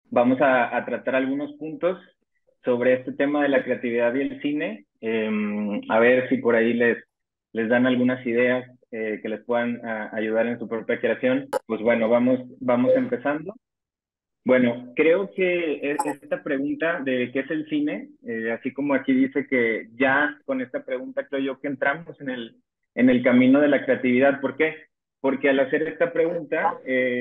vamos a tratar algunos puntos sobre este tema de la creatividad y el cine. A ver si por ahí les dan algunas ideas que les puedan ayudar en su propia creación. Pues bueno, vamos empezando. Bueno, creo que esta pregunta de qué es el cine, así como aquí dice que ya con esta pregunta creo yo que entramos en el camino de la creatividad. ¿Por qué? Porque al hacer esta pregunta,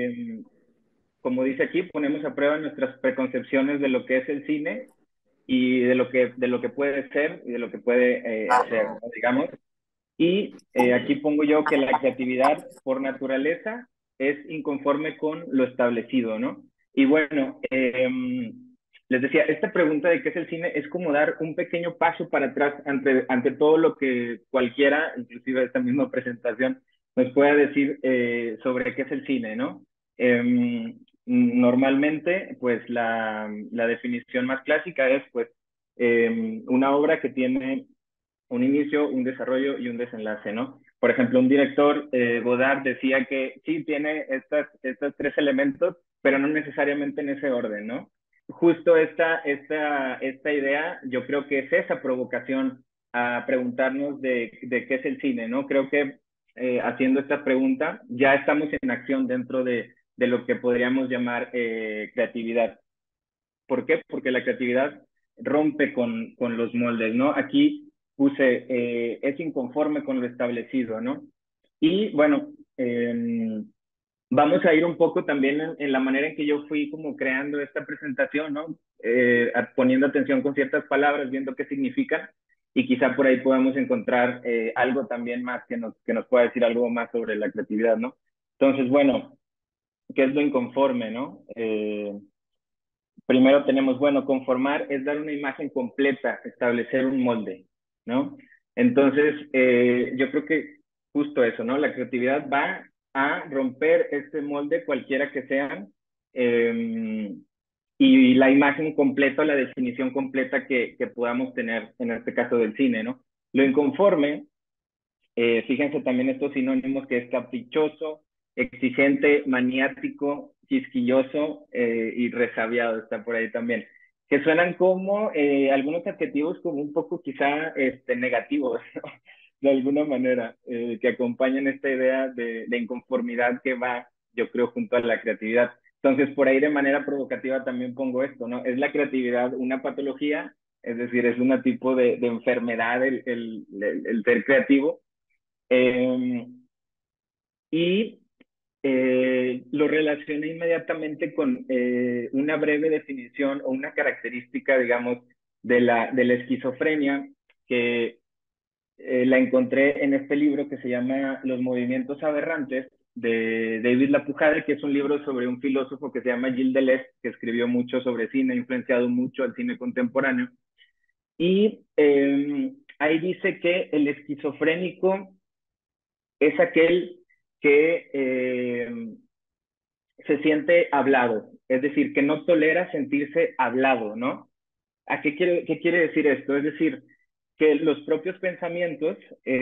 como dice aquí, ponemos a prueba nuestras preconcepciones de lo que es el cine y de lo que puede ser y de lo que puede hacer, ¿no? Digamos. Y aquí pongo yo que la creatividad por naturaleza es inconforme con lo establecido, ¿no? Y bueno, les decía, esta pregunta de qué es el cine es como dar un pequeño paso para atrás ante todo lo que cualquiera, inclusive esta misma presentación, nos pueda decir sobre qué es el cine, ¿no? Normalmente, pues la definición más clásica es, pues, una obra que tiene un inicio, un desarrollo y un desenlace, ¿no? Por ejemplo, un director, Godard, decía que sí tiene estos tres elementos, pero no necesariamente en ese orden, ¿no? Justo esta idea, yo creo que es esa provocación a preguntarnos de qué es el cine, ¿no? Creo que haciendo esta pregunta ya estamos en acción dentro de lo que podríamos llamar creatividad. ¿Por qué? Porque la creatividad rompe con los moldes, ¿no? Aquí puse, es inconforme con lo establecido, ¿no? Y bueno, vamos a ir un poco también en la manera en que yo fui como creando esta presentación, ¿no? Poniendo atención con ciertas palabras, viendo qué significan, y quizá por ahí podamos encontrar algo también más que nos pueda decir algo más sobre la creatividad, ¿no? Entonces, bueno, ¿qué es lo inconforme, no? Primero tenemos, bueno, conformar es dar una imagen completa, establecer un molde, ¿no? Entonces, yo creo que justo eso, ¿no? La creatividad va a romper este molde, cualquiera que sean, eh, y la imagen completa, la definición completa que podamos tener, en este caso del cine, ¿no? Lo inconforme, fíjense también estos sinónimos que es caprichoso, exigente, maniático, quisquilloso y resabiado, está por ahí también. Que suenan como algunos adjetivos como un poco quizá negativos, ¿no? De alguna manera, que acompañan esta idea de inconformidad que va, yo creo, junto a la creatividad. Entonces, por ahí de manera provocativa también pongo esto, ¿no? ¿Es la creatividad una patología? Es decir, es un tipo de enfermedad el ser creativo. Eh, y lo relacioné inmediatamente con una breve definición o una característica, digamos, de la esquizofrenia que la encontré en este libro que se llama Los movimientos aberrantes de David Lapujade, que es un libro sobre un filósofo que se llama Gilles Deleuze, que escribió mucho sobre cine, ha influenciado mucho al cine contemporáneo. Y ahí dice que el esquizofrénico es aquel que se siente hablado, es decir, que no tolera sentirse hablado, ¿no? ¿Qué quiere decir esto? Es decir, que los propios pensamientos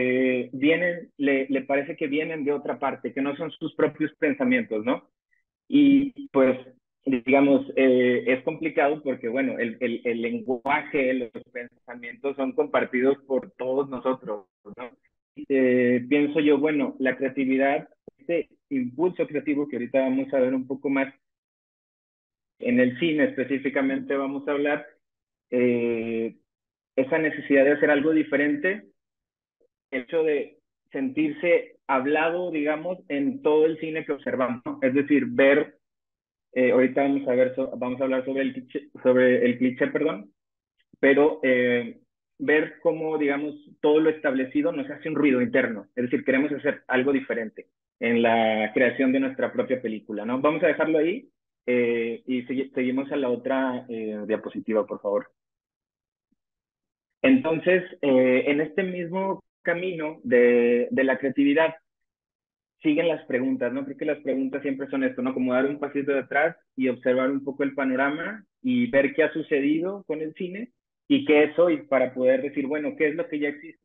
le parece que vienen de otra parte, que no son sus propios pensamientos, ¿no? Y pues, digamos, es complicado porque, bueno, el lenguaje, los pensamientos son compartidos por todos nosotros, ¿no? Pienso yo, bueno, la creatividad, este impulso creativo que ahorita vamos a ver un poco más en el cine específicamente vamos a hablar, eh, esa necesidad de hacer algo diferente, el hecho de sentirse hablado, digamos, en todo el cine que observamos, ¿no? Es decir, ver, ahorita vamos a ver, vamos a hablar sobre el cliché, perdón, pero ver cómo, digamos, todo lo establecido nos hace un ruido interno. Es decir, queremos hacer algo diferente en la creación de nuestra propia película, ¿no? Vamos a dejarlo ahí y seguimos a la otra diapositiva, por favor. Entonces, en este mismo camino de la creatividad, siguen las preguntas, ¿no? Creo que las preguntas siempre son esto, ¿no? Como dar un pasito de atrás y observar un poco el panorama y ver qué ha sucedido con el cine y qué es hoy para poder decir, bueno, qué es lo que ya existe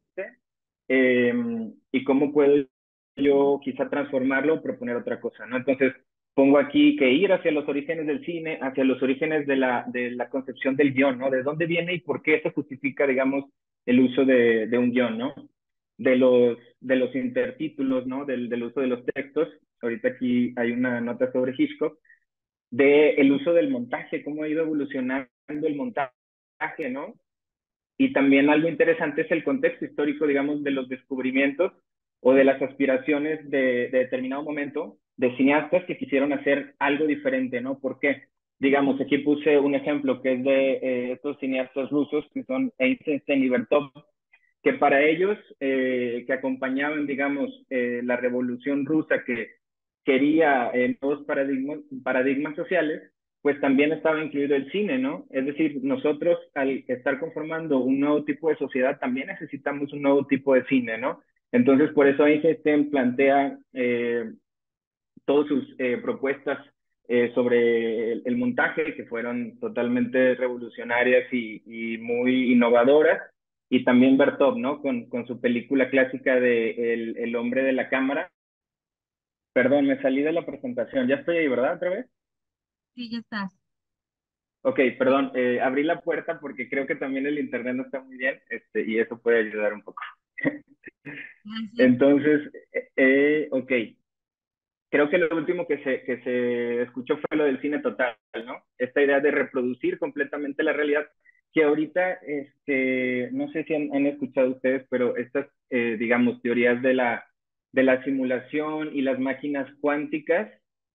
eh, y cómo puedo yo quizá transformarlo o proponer otra cosa, ¿no? Entonces, pongo aquí que ir hacia los orígenes del cine, hacia los orígenes de la concepción del guión, ¿no? De dónde viene y por qué se justifica, digamos, el uso de un guión, ¿no? De los intertítulos, ¿no? Del uso de los textos. Ahorita aquí hay una nota sobre Hitchcock, de el uso del montaje, cómo ha ido evolucionando el montaje, ¿no? Y también algo interesante es el contexto histórico, digamos, de los descubrimientos o de las aspiraciones de determinado momento de cineastas que quisieron hacer algo diferente, ¿no? ¿Por qué? Digamos, aquí puse un ejemplo que es de estos cineastas rusos que son Eisenstein y Bertov, que para ellos, que acompañaban, digamos, la revolución rusa que quería nuevos paradigmas sociales, pues también estaba incluido el cine, ¿no? Es decir, nosotros al estar conformando un nuevo tipo de sociedad, también necesitamos un nuevo tipo de cine, ¿no? Entonces, por eso Einstein plantea todas sus propuestas sobre el montaje, que fueron totalmente revolucionarias y muy innovadoras, y también Bertov, ¿no? Con su película clásica de el hombre de la cámara. Perdón, me salí de la presentación. Ya estoy ahí, ¿verdad? ¿Otra vez? Sí, ya estás. Ok, perdón, abrí la puerta porque creo que también el internet no está muy bien, y eso puede ayudar un poco. Gracias. Entonces, ok, creo que lo último que se escuchó fue lo del cine total, ¿no? Esta idea de reproducir completamente la realidad, que ahorita, no sé si han escuchado ustedes, pero estas, digamos, teorías de la simulación y las máquinas cuánticas,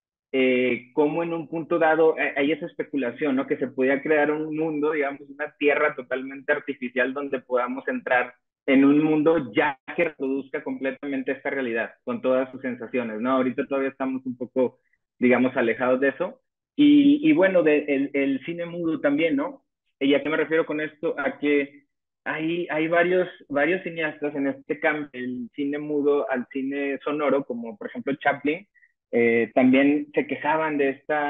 cómo en un punto dado hay esa especulación, ¿no? Que se podía crear un mundo, digamos, una tierra totalmente artificial donde podamos entrar en un mundo ya que reproduzca completamente esta realidad, con todas sus sensaciones, ¿no? Ahorita todavía estamos un poco, digamos, alejados de eso. Y bueno, el cine mudo también, ¿no? ¿Y a qué me refiero con esto? A que hay varios cineastas en este cambio, el cine mudo al cine sonoro, como por ejemplo Chaplin, también se quejaban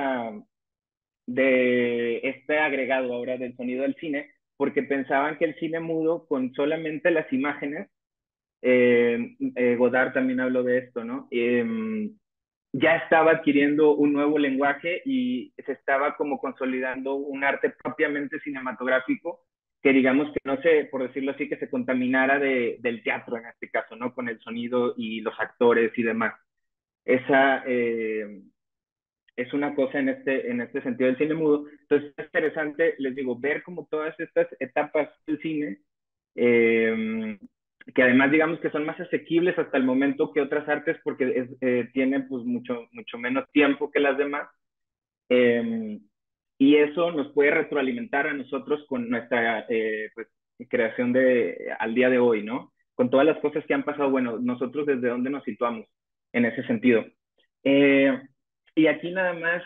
de este agregado ahora del sonido del cine, porque pensaban que el cine mudo con solamente las imágenes, Godard también habló de esto, ¿no? Ya estaba adquiriendo un nuevo lenguaje y se estaba como consolidando un arte propiamente cinematográfico que digamos que no se, por decirlo así, que se contaminara del teatro en este caso, ¿no? Con el sonido y los actores y demás. Esa, es una cosa en este sentido del cine mudo. Entonces es interesante, les digo, ver como todas estas etapas del cine, eh, que además digamos que son más asequibles hasta el momento que otras artes porque tienen pues mucho menos tiempo que las demás. Eh, y eso nos puede retroalimentar a nosotros con nuestra pues, creación al día de hoy, ¿no? Con todas las cosas que han pasado, bueno, nosotros desde dónde nos situamos en ese sentido. Eh, y aquí nada más,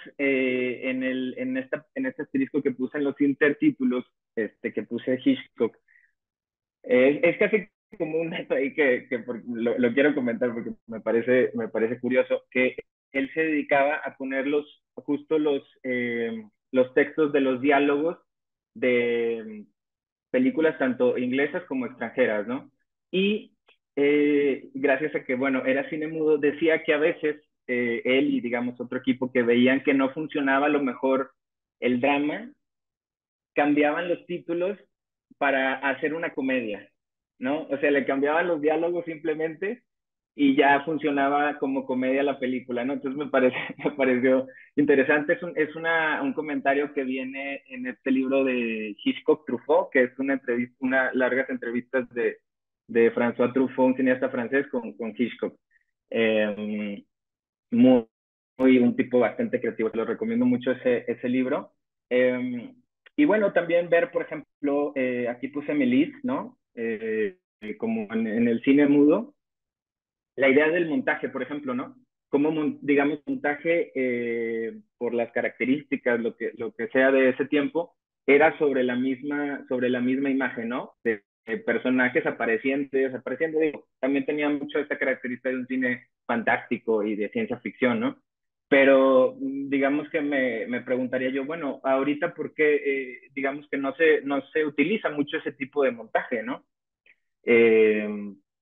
en este asterisco que puse en los intertítulos, que puse Hitchcock, es casi como un dato ahí lo quiero comentar porque me parece curioso, que él se dedicaba a poner justo los textos de los diálogos de películas tanto inglesas como extranjeras, ¿no? Y gracias a que, bueno, era cine mudo, decía que a veces él y, digamos, otro equipo que veían que no funcionaba a lo mejor el drama, cambiaban los títulos para hacer una comedia, ¿no? O sea, le cambiaban los diálogos simplemente y ya funcionaba como comedia la película, ¿no? Entonces me pareció interesante. Un comentario que viene en este libro de Hitchcock Truffaut, que es una largas entrevistas de François Truffaut, un cineasta francés, con Hitchcock. Eh, muy, un tipo bastante creativo. Lo recomiendo mucho ese libro. Eh, y bueno, también ver, por ejemplo, aquí puse Melis, ¿no? Como en el cine mudo, la idea del montaje, por ejemplo, ¿no? Como, digamos, montaje por las características, lo que sea de ese tiempo, era sobre la misma imagen, ¿no? De personajes apareciendo y desapareciendo. Digo, también tenía mucho esta característica de un cine fantástico y de ciencia ficción, ¿no? Pero digamos que me preguntaría yo, bueno, ahorita por qué, digamos que no se utiliza mucho ese tipo de montaje, ¿no? Eh,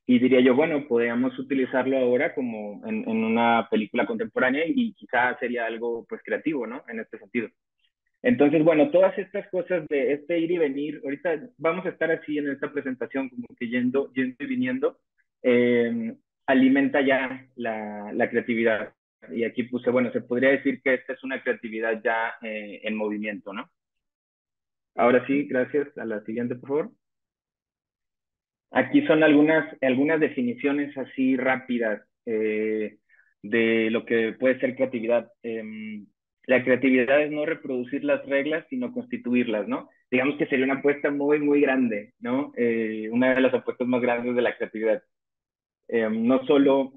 Y diría yo, bueno, podríamos utilizarlo ahora como en una película contemporánea y quizás sería algo pues creativo, ¿no? En este sentido. Entonces, bueno, todas estas cosas de este ir y venir, ahorita vamos a estar así en esta presentación, como que yendo y viniendo, eh, alimenta ya la creatividad. Y aquí puse, bueno, se podría decir que esta es una creatividad ya en movimiento, ¿no? Ahora sí, gracias. A la siguiente, por favor. Aquí son algunas definiciones así rápidas de lo que puede ser creatividad. La creatividad es no reproducir las reglas, sino constituirlas, ¿no? Digamos que sería una apuesta muy, muy grande, ¿no? Una de las apuestas más grandes de la creatividad. No solo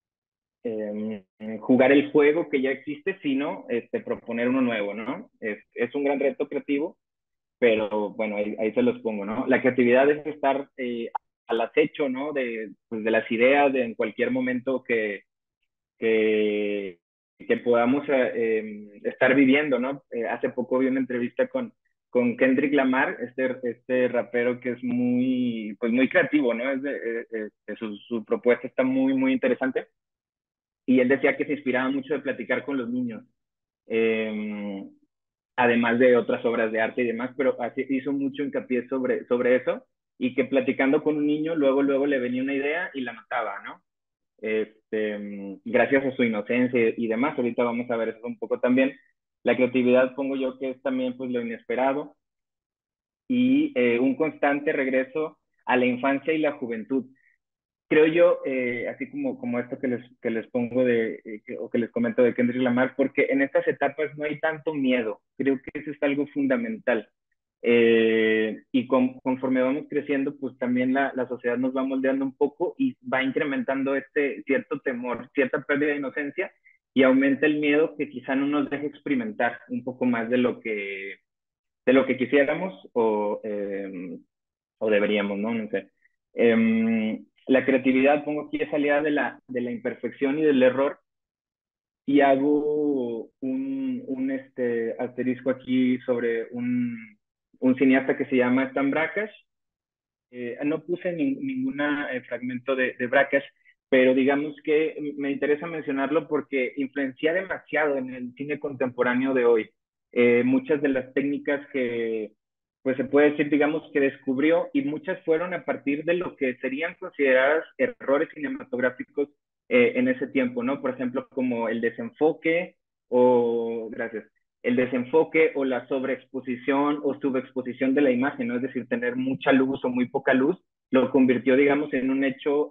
jugar el juego que ya existe, sino proponer uno nuevo, ¿no? Es un gran reto creativo, pero bueno, ahí se los pongo, ¿no? La creatividad es estar al acecho, ¿no? Pues de las ideas de en cualquier momento que, que podamos estar viviendo, ¿no? Hace poco vi una entrevista con Kendrick Lamar, este rapero que es muy, pues muy creativo, ¿no? Su propuesta está muy, muy interesante. Y él decía que se inspiraba mucho de platicar con los niños. Eh, Además de otras obras de arte y demás, pero así hizo mucho hincapié sobre eso y que platicando con un niño luego le venía una idea y la mataba, ¿no? Gracias a su inocencia y demás, ahorita vamos a ver eso un poco también. La creatividad pongo yo que es también pues lo inesperado y un constante regreso a la infancia y la juventud. Creo yo, así como esto que les pongo o que les comento de Kendrick Lamar, porque en estas etapas no hay tanto miedo. Creo que eso es algo fundamental. Y conforme vamos creciendo, pues también la sociedad nos va moldeando un poco y va incrementando este cierto temor, cierta pérdida de inocencia y aumenta el miedo que quizá no nos deje experimentar un poco más de lo que quisiéramos o deberíamos, ¿no? No sé. La creatividad, pongo aquí, es aliada de la imperfección y del error y hago un asterisco aquí sobre un cineasta que se llama Stan Brakhage. No puse ningún fragmento de Brakhage, pero digamos que me interesa mencionarlo porque influencia demasiado en el cine contemporáneo de hoy. Muchas de las técnicas que, pues se puede decir, digamos, que descubrió y muchas fueron a partir de lo que serían consideradas errores cinematográficos en ese tiempo, ¿no? Por ejemplo, como el desenfoque gracias, el desenfoque o la sobreexposición o subexposición de la imagen, ¿no? Es decir, tener mucha luz o muy poca luz, lo convirtió, digamos, en un hecho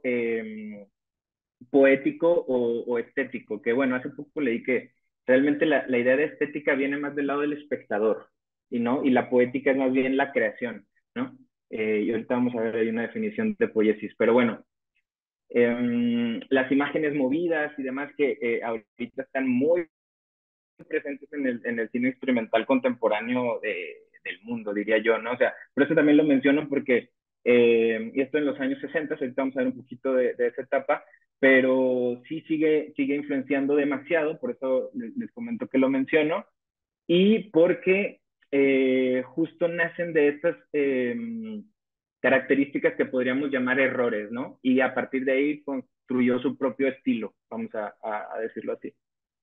poético o estético, que bueno, hace poco leí que realmente la idea de estética viene más del lado del espectador, y la poética es más bien la creación, ¿no? Y ahorita vamos a ver ahí una definición de poiesis, pero bueno, las imágenes movidas y demás que ahorita están muy presentes en el cine experimental contemporáneo del mundo, diría yo, ¿no? O sea, por eso también lo menciono porque, y esto en los años 60, ahorita vamos a ver un poquito de esa etapa, pero sí sigue influenciando demasiado, por eso les comento que lo menciono, y porque justo nacen de estas características que podríamos llamar errores, ¿no? Y a partir de ahí construyó su propio estilo, vamos a decirlo así.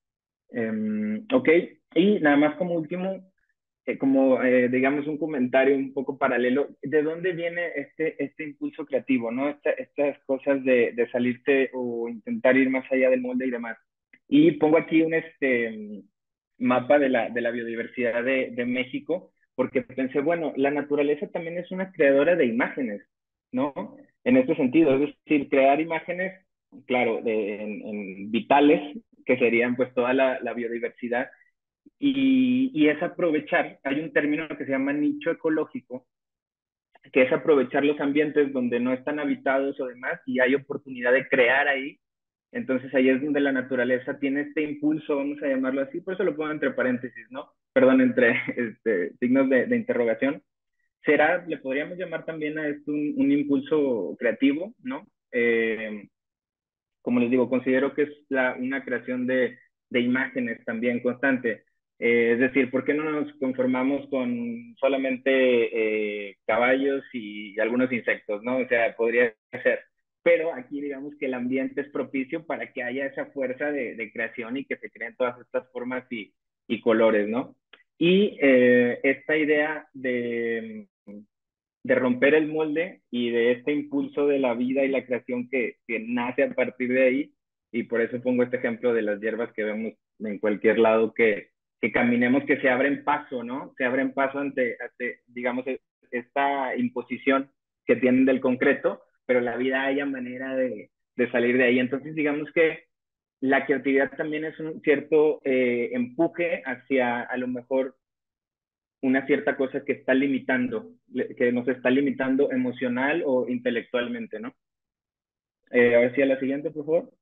Ok, y nada más como último, digamos un comentario un poco paralelo, ¿de dónde viene este impulso creativo, ¿no? Estas cosas de salirte o intentar ir más allá del molde y demás. Y pongo aquí un mapa de la biodiversidad de México, porque pensé, bueno, la naturaleza también es una creadora de imágenes, ¿no? En este sentido, es decir, crear imágenes, claro, vitales, que serían pues toda la biodiversidad, y es aprovechar, hay un término que se llama nicho ecológico, que es aprovechar los ambientes donde no están habitados o demás, y hay oportunidad de crear ahí. Entonces ahí es donde la naturaleza tiene este impulso, vamos a llamarlo así, por eso lo pongo entre paréntesis, ¿no? Perdón, entre signos de interrogación. Le podríamos llamar también a esto un impulso creativo, ¿no? Como les digo, considero que es una creación de imágenes también constante. Es decir, ¿por qué no nos conformamos con solamente caballos y algunos insectos, ¿no? O sea, podría ser. pero aquí digamos que el ambiente es propicio para que haya esa fuerza de creación y que se creen todas estas formas y colores, ¿no? Y esta idea de romper el molde y de este impulso de la vida y la creación que nace a partir de ahí, y por eso pongo este ejemplo de las hierbas que vemos en cualquier lado que caminemos, que se abren paso, ¿no? Se abren paso ante digamos, esta imposición que tienen del concreto, pero la vida haya manera de salir de ahí. Entonces, digamos que la creatividad también es un cierto empuje hacia a lo mejor una cierta cosa que está limitando, que nos está limitando emocional o intelectualmente, ¿no? A ver si a la siguiente, por favor.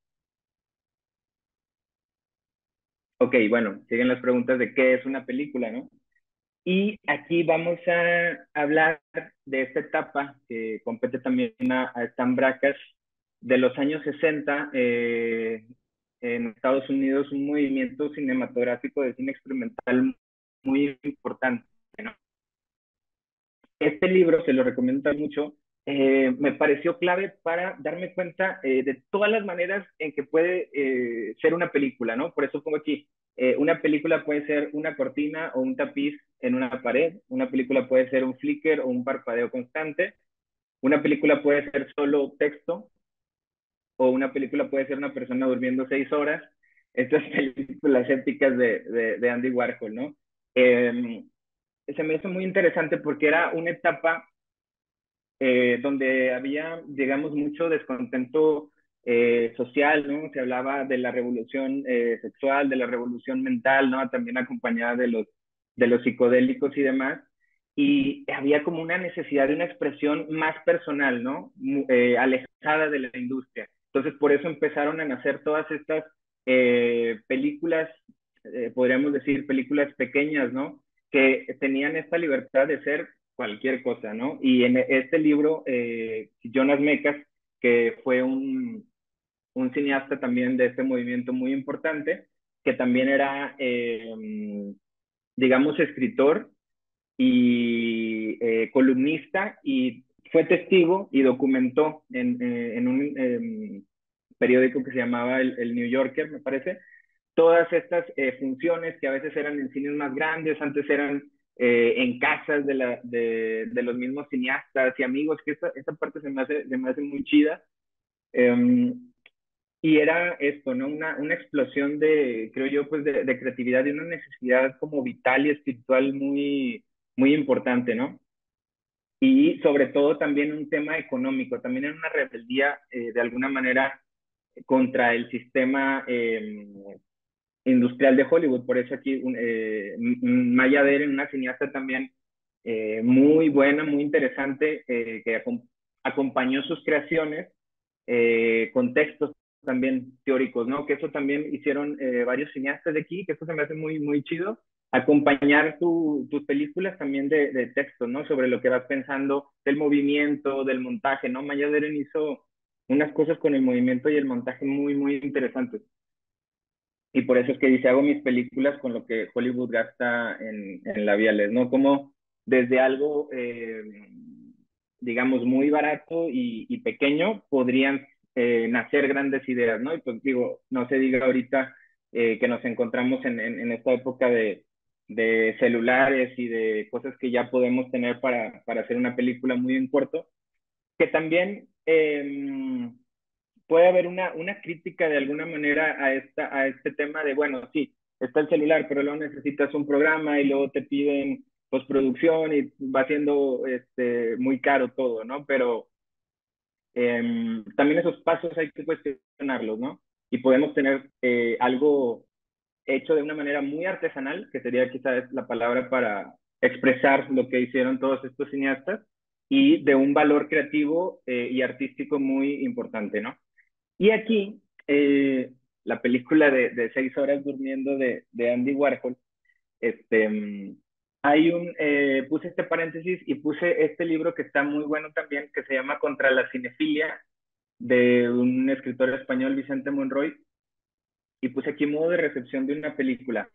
Ok, bueno, siguen las preguntas de qué es una película, ¿no? Y aquí vamos a hablar de esta etapa que compete también a Stan Brakhage de los años 60 en Estados Unidos, un movimiento cinematográfico de cine experimental muy importante, ¿no? Este libro, se lo recomiendo mucho, me pareció clave para darme cuenta de todas las maneras en que puede ser una película, ¿no? Por eso pongo aquí, una película puede ser una cortina o un tapiz en una pared, una película puede ser un flicker o un parpadeo constante, una película puede ser solo texto, o una película puede ser una persona durmiendo 6 horas. Estas películas épicas de Andy Warhol, ¿no? Eh, Se me hizo muy interesante porque era una etapa donde había, digamos, mucho descontento social, ¿no? Se hablaba de la revolución sexual, de la revolución mental, ¿no? También acompañada de los psicodélicos y demás. Y había como una necesidad de una expresión más personal, ¿no? Alejada de la industria. Entonces, por eso empezaron a nacer todas estas películas, podríamos decir, películas pequeñas, ¿no? Que tenían esta libertad de ser cualquier cosa, ¿no? Y en este libro, Jonas Mekas, que fue un cineasta también de este movimiento muy importante, que también era, digamos, escritor y columnista y fue testigo y documentó en un periódico que se llamaba el New Yorker, me parece, todas estas funciones que a veces eran en cines más grandes, antes eran en casas de los mismos cineastas y amigos, que esta parte se me hace muy chida. Eh, y era esto, ¿no? Una explosión de, creo yo, pues de creatividad y una necesidad como vital y espiritual muy importante, ¿no? Y sobre todo también un tema económico, también era una rebeldía de alguna manera contra el sistema industrial de Hollywood. Por eso aquí Maya Deren, una cineasta también muy buena, muy interesante, que acompañó sus creaciones con textos también teóricos, ¿no? Que eso también hicieron varios cineastas de aquí, que eso se me hace muy chido, acompañar tus películas también de texto, ¿no? Sobre lo que vas pensando del movimiento, del montaje, ¿no? Maya Deren hizo unas cosas con el movimiento y el montaje muy interesantes. Y por eso es que dice, hago mis películas con lo que Hollywood gasta en labiales, ¿no? Como desde algo, digamos, muy barato y pequeño, podrían nacer grandes ideas, ¿no? Y pues digo, no se diga ahorita que nos encontramos en esta época de celulares y de cosas que ya podemos tener para hacer una película muy en corto, que también puede haber una crítica de alguna manera a este tema de, bueno, sí, está el celular, pero luego necesitas un programa y luego te piden postproducción y va siendo muy caro todo, ¿no? Pero también esos pasos hay que cuestionarlos, ¿no? Y podemos tener algo hecho de una manera muy artesanal, que sería quizás la palabra para expresar lo que hicieron todos estos cineastas, y de un valor creativo y artístico muy importante, ¿no? Y aquí, la película de 6 horas durmiendo de Andy Warhol, hay puse este paréntesis y puse este libro que está muy bueno también, que se llama Contra la cinefilia, de un escritor español, Vicente Monroy, y puse aquí modo de recepción de una película.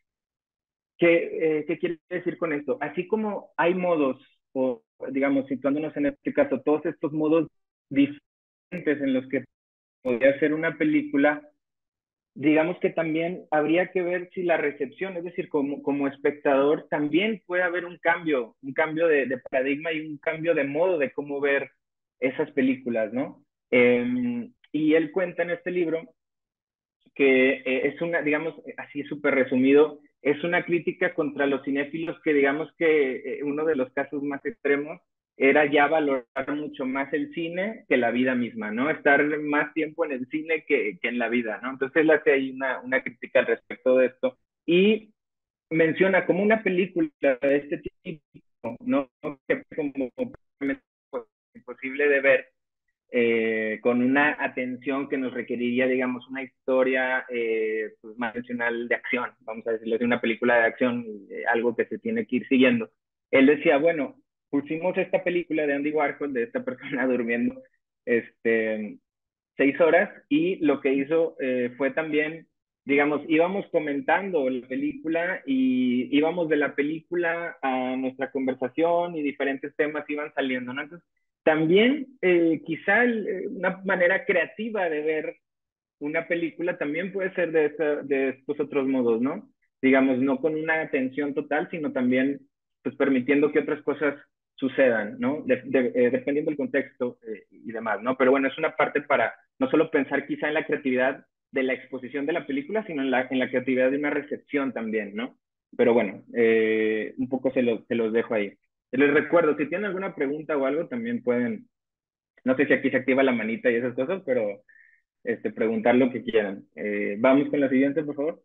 ¿Qué quiere decir con esto? Así como hay modos, o digamos, situándonos en este caso, todos estos modos en los que podría ser una película, digamos que también habría que ver si la recepción, es decir, como espectador, también puede haber un cambio de paradigma y un cambio de modo de cómo ver esas películas, ¿no? Y él cuenta en este libro que es una, digamos, así súper resumido, es una crítica contra los cinéfilos que digamos que uno de los casos más extremos era ya valorar mucho más el cine que la vida misma, ¿no? Estar más tiempo en el cine que en la vida, ¿no? Entonces él hace ahí una crítica al respecto de esto y menciona como una película de este tipo, ¿no? Que como imposible de ver, con una atención que nos requeriría, digamos, una historia pues, más tradicional de acción, vamos a decirlo, de una película de acción, algo que se tiene que ir siguiendo. Él decía, bueno, pusimos esta película de Andy Warhol, de esta persona durmiendo, este, 6 horas, y lo que hizo fue también, digamos, íbamos comentando la película y íbamos de la película a nuestra conversación y diferentes temas iban saliendo, ¿no? Entonces, también quizá una manera creativa de ver una película también puede ser de estos otros modos, ¿no? Digamos, no con una atención total, sino también pues permitiendo que otras cosas sucedan, ¿no? Dependiendo del contexto y demás, ¿no? Pero bueno, es una parte para no solo pensar quizá en la creatividad de la exposición de la película, sino en la creatividad de una recepción también, ¿no? Pero bueno, un poco se los dejo ahí. Les recuerdo, si tienen alguna pregunta o algo, también pueden, no sé si aquí se activa la manita y esas cosas, pero preguntar lo que quieran. Vamos con la siguiente, por favor.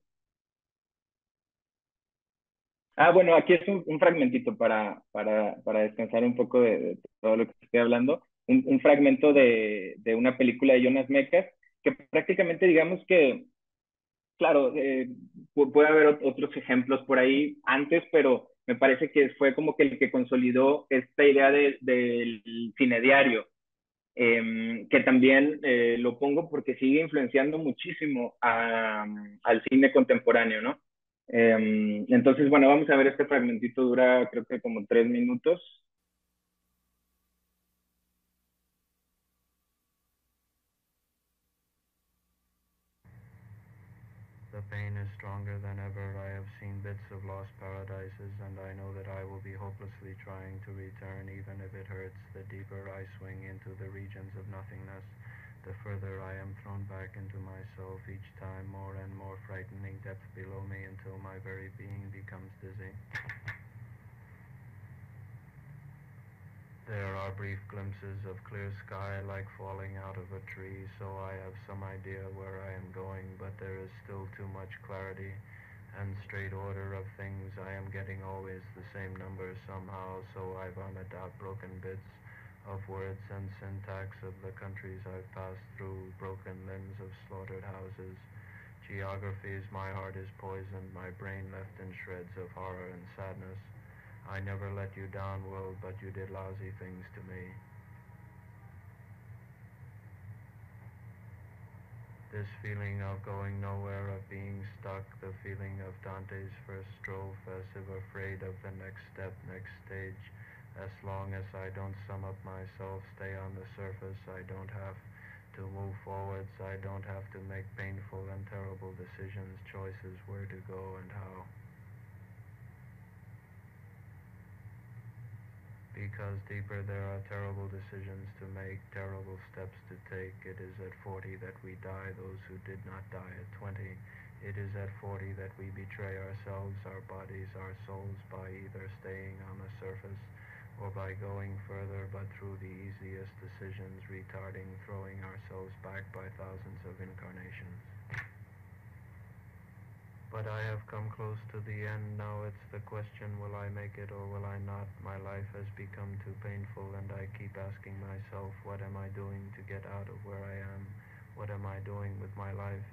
Ah, bueno, aquí es un fragmentito para descansar un poco de todo lo que estoy hablando. Un fragmento de una película de Jonas Mekas, que prácticamente digamos que, claro, puede haber otros ejemplos por ahí antes, pero me parece que fue como que el que consolidó esta idea del cine diario, que también lo pongo porque sigue influenciando muchísimo al cine contemporáneo, ¿no? Entonces, bueno, vamos a ver este fragmentito, dura creo que como 3 minutos. The pain is stronger than ever. I have seen bits of lost paradises, and I know that I will be hopelessly trying to return, even if it hurts. The deeper I swing into the regions of nothingness, the further I am thrown back into myself, each time more and more frightening depth below me until my very being becomes dizzy. There are brief glimpses of clear sky like falling out of a tree, so I have some idea where I am going, but there is still too much clarity and straight order of things. I am getting always the same numbers somehow, so I vomit out broken bits of words and syntax of the countries I've passed through, broken limbs of slaughtered houses. Geographies, my heart is poisoned, my brain left in shreds of horror and sadness. I never let you down, world, but you did lousy things to me. This feeling of going nowhere, of being stuck, the feeling of Dante's first strophe, as if afraid of the next step, next stage. As long as I don't sum up myself, stay on the surface, I don't have to move forwards, I don't have to make painful and terrible decisions, choices where to go and how. Because deeper there are terrible decisions to make, terrible steps to take. It is at 40 that we die, those who did not die at 20. It is at 40 that we betray ourselves, our bodies, our souls, by either staying on the surface or by going further, but through the easiest decisions, retarding, throwing ourselves back by thousands of incarnations. But I have come close to the end. Now it's the question, will I make it or will I not? My life has become too painful, and I keep asking myself, what am I doing to get out of where I am? What am I doing with my life?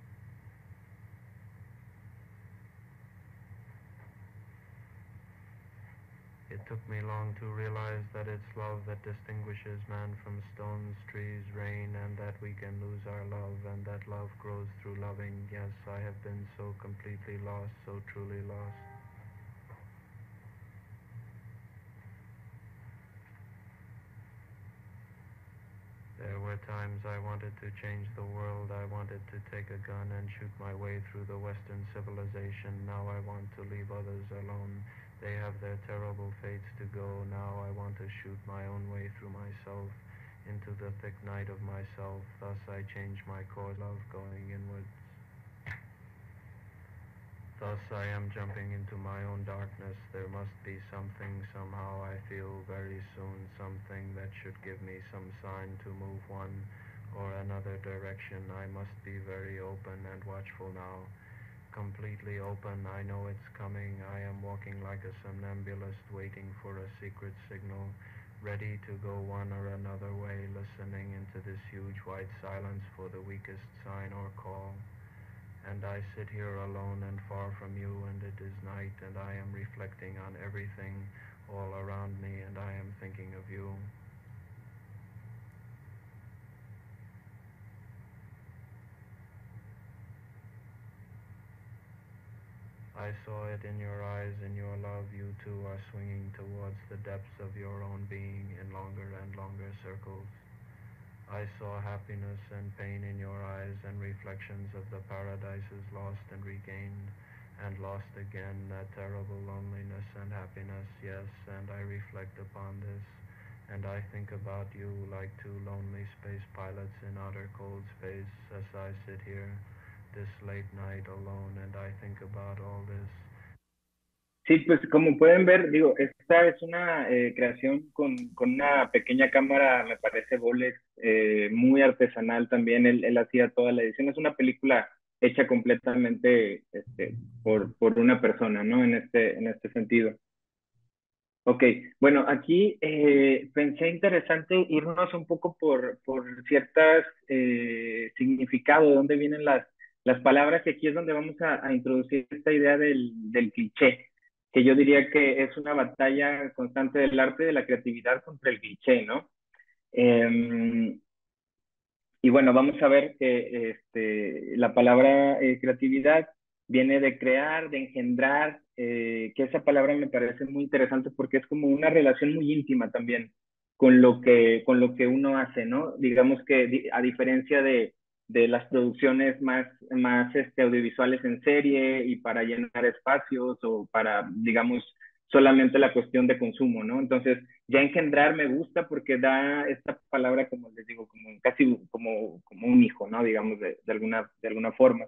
It took me long to realize that it's love that distinguishes man from stones, trees, rain, and that we can lose our love, and that love grows through loving. Yes, I have been so completely lost, so truly lost. There were were times I wanted to change the world. I wanted to take a gun and shoot my way through the Western civilization. Now I want to leave others alone. They have their terrible fates to go. Now I want to shoot my own way through myself, into the thick night of myself. Thus I change my course, love going inwards. Thus I am jumping into my own darkness. There must be something, somehow I feel very soon, something that should give me some sign to move one or another direction. I must be very open and watchful now. Completely open, I know it's coming. I am walking like a somnambulist, waiting for a secret signal, ready to go one or another way, listening into this huge white silence for the weakest sign or call. And I sit here alone and far from you, and it is night, and I am reflecting on everything all around me, and I am thinking of you. I saw it in your eyes, in your love. You too are swinging towards the depths of your own being in longer and longer circles. I saw happiness and pain in your eyes, and reflections of the paradises lost and regained, and lost again, that terrible loneliness and happiness, yes, and I reflect upon this, and I think about you like two lonely space pilots in outer cold space, as I sit here, this late night alone, and I think about all this. Sí, pues como pueden ver, digo, esta es una creación con una pequeña cámara, me parece, Bolex, muy artesanal también, él hacía toda la edición, es una película hecha completamente por una persona, ¿no? En este sentido. Ok, bueno, aquí pensé interesante irnos un poco por ciertas significados, de dónde vienen las palabras, y aquí es donde vamos a introducir esta idea del cliché, que yo diría que es una batalla constante del arte y de la creatividad contra el cliché, ¿no? Em, y bueno, vamos a ver que la palabra creatividad viene de crear, de engendrar, que esa palabra me parece muy interesante porque es como una relación muy íntima también con lo que uno hace, ¿no? Digamos que a diferencia de las producciones más audiovisuales en serie y para llenar espacios o para, digamos, solamente la cuestión de consumo, ¿no? Entonces, ya engendrar me gusta porque da esta palabra, como les digo, como casi como un hijo, ¿no? Digamos, de alguna forma.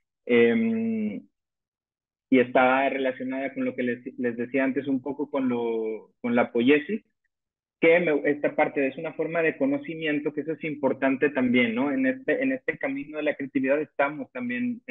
Y está relacionada con lo que les decía antes un poco con la poiesis, esta parte es una forma de conocimiento, que eso es importante también, ¿no? En este camino de la creatividad estamos también,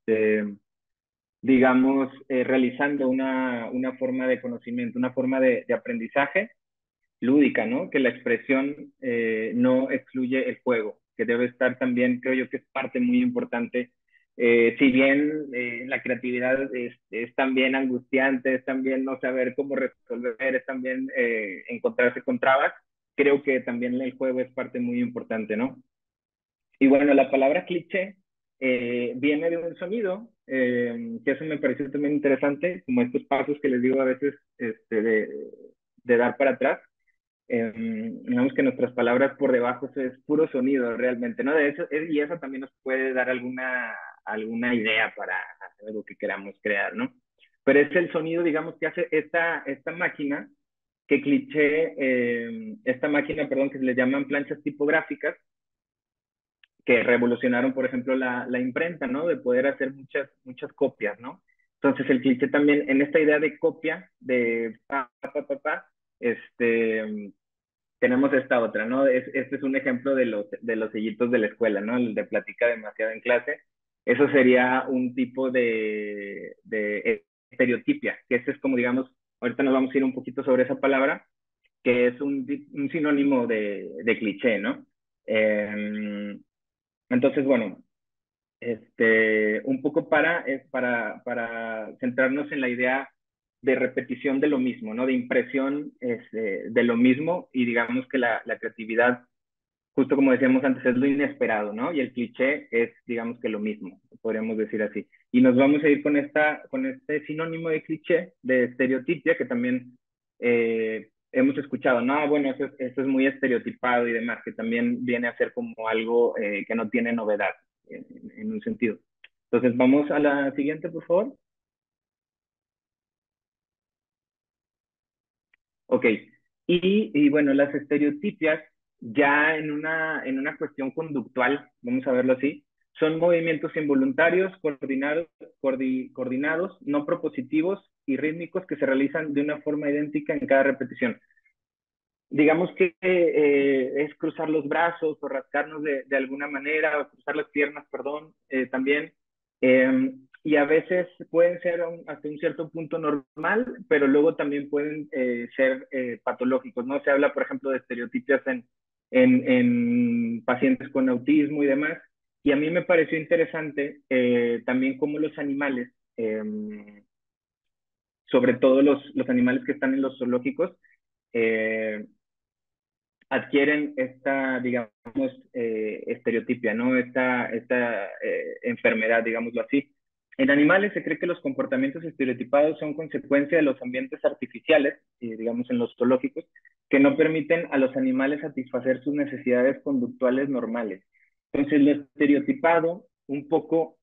digamos, realizando una forma de conocimiento, una forma de aprendizaje lúdica, ¿no? Que la expresión no excluye el juego, que debe estar también, creo yo que es parte muy importante. Si bien la creatividad es también angustiante, es también no saber cómo resolver, es también encontrarse con trabas, creo que también el juego es parte muy importante, ¿no? Y bueno, la palabra cliché viene de un sonido, que eso me pareció también interesante, como estos pasos que les digo a veces de dar para atrás. Digamos que nuestras palabras por debajo es puro sonido realmente, ¿no? De eso, y eso también nos puede dar alguna idea para hacer algo que queramos crear, ¿no? Pero es el sonido, digamos, que hace esta máquina, que cliché, esta máquina, perdón, que se le llaman planchas tipográficas, que revolucionaron, por ejemplo, la imprenta, ¿no? De poder hacer muchas copias, ¿no? Entonces el cliché también, en esta idea de copia, de tenemos esta otra, ¿no? Este es un ejemplo de los sellitos de la escuela, ¿no? El de platica demasiado en clase. Eso sería un tipo de estereotipia, que este es como, digamos, ahorita nos vamos a ir un poquito sobre esa palabra, que es un sinónimo de cliché, ¿no? Entonces, bueno, un poco para centrarnos en la idea de repetición de lo mismo, ¿no? De impresión de lo mismo, y digamos que la creatividad, justo como decíamos antes, es lo inesperado, ¿no? Y el cliché es, digamos que lo mismo, podríamos decir así. Y nos vamos a ir con este sinónimo de cliché, de estereotipia, que también hemos escuchado, no, bueno, eso es muy estereotipado y demás, que también viene a ser como algo que no tiene novedad en un sentido. Entonces, vamos a la siguiente, por favor. Ok, y bueno, las estereotipias ya en una cuestión conductual, vamos a verlo así, son movimientos involuntarios, coordinados, no propositivos y rítmicos que se realizan de una forma idéntica en cada repetición. Digamos que es cruzar los brazos o rascarnos de alguna manera, o cruzar las piernas, perdón, también. Y a veces pueden ser hasta un cierto punto normal, pero luego también pueden ser patológicos, ¿no? Se habla, por ejemplo, de estereotipias en pacientes con autismo y demás. Y a mí me pareció interesante también cómo los animales, sobre todo los animales que están en los zoológicos, eh, adquieren esta, digamos, estereotipia, ¿no? Esta enfermedad, digámoslo así. En animales se cree que los comportamientos estereotipados son consecuencia de los ambientes artificiales, digamos en los zoológicos, que no permiten a los animales satisfacer sus necesidades conductuales normales. Entonces, lo estereotipado un poco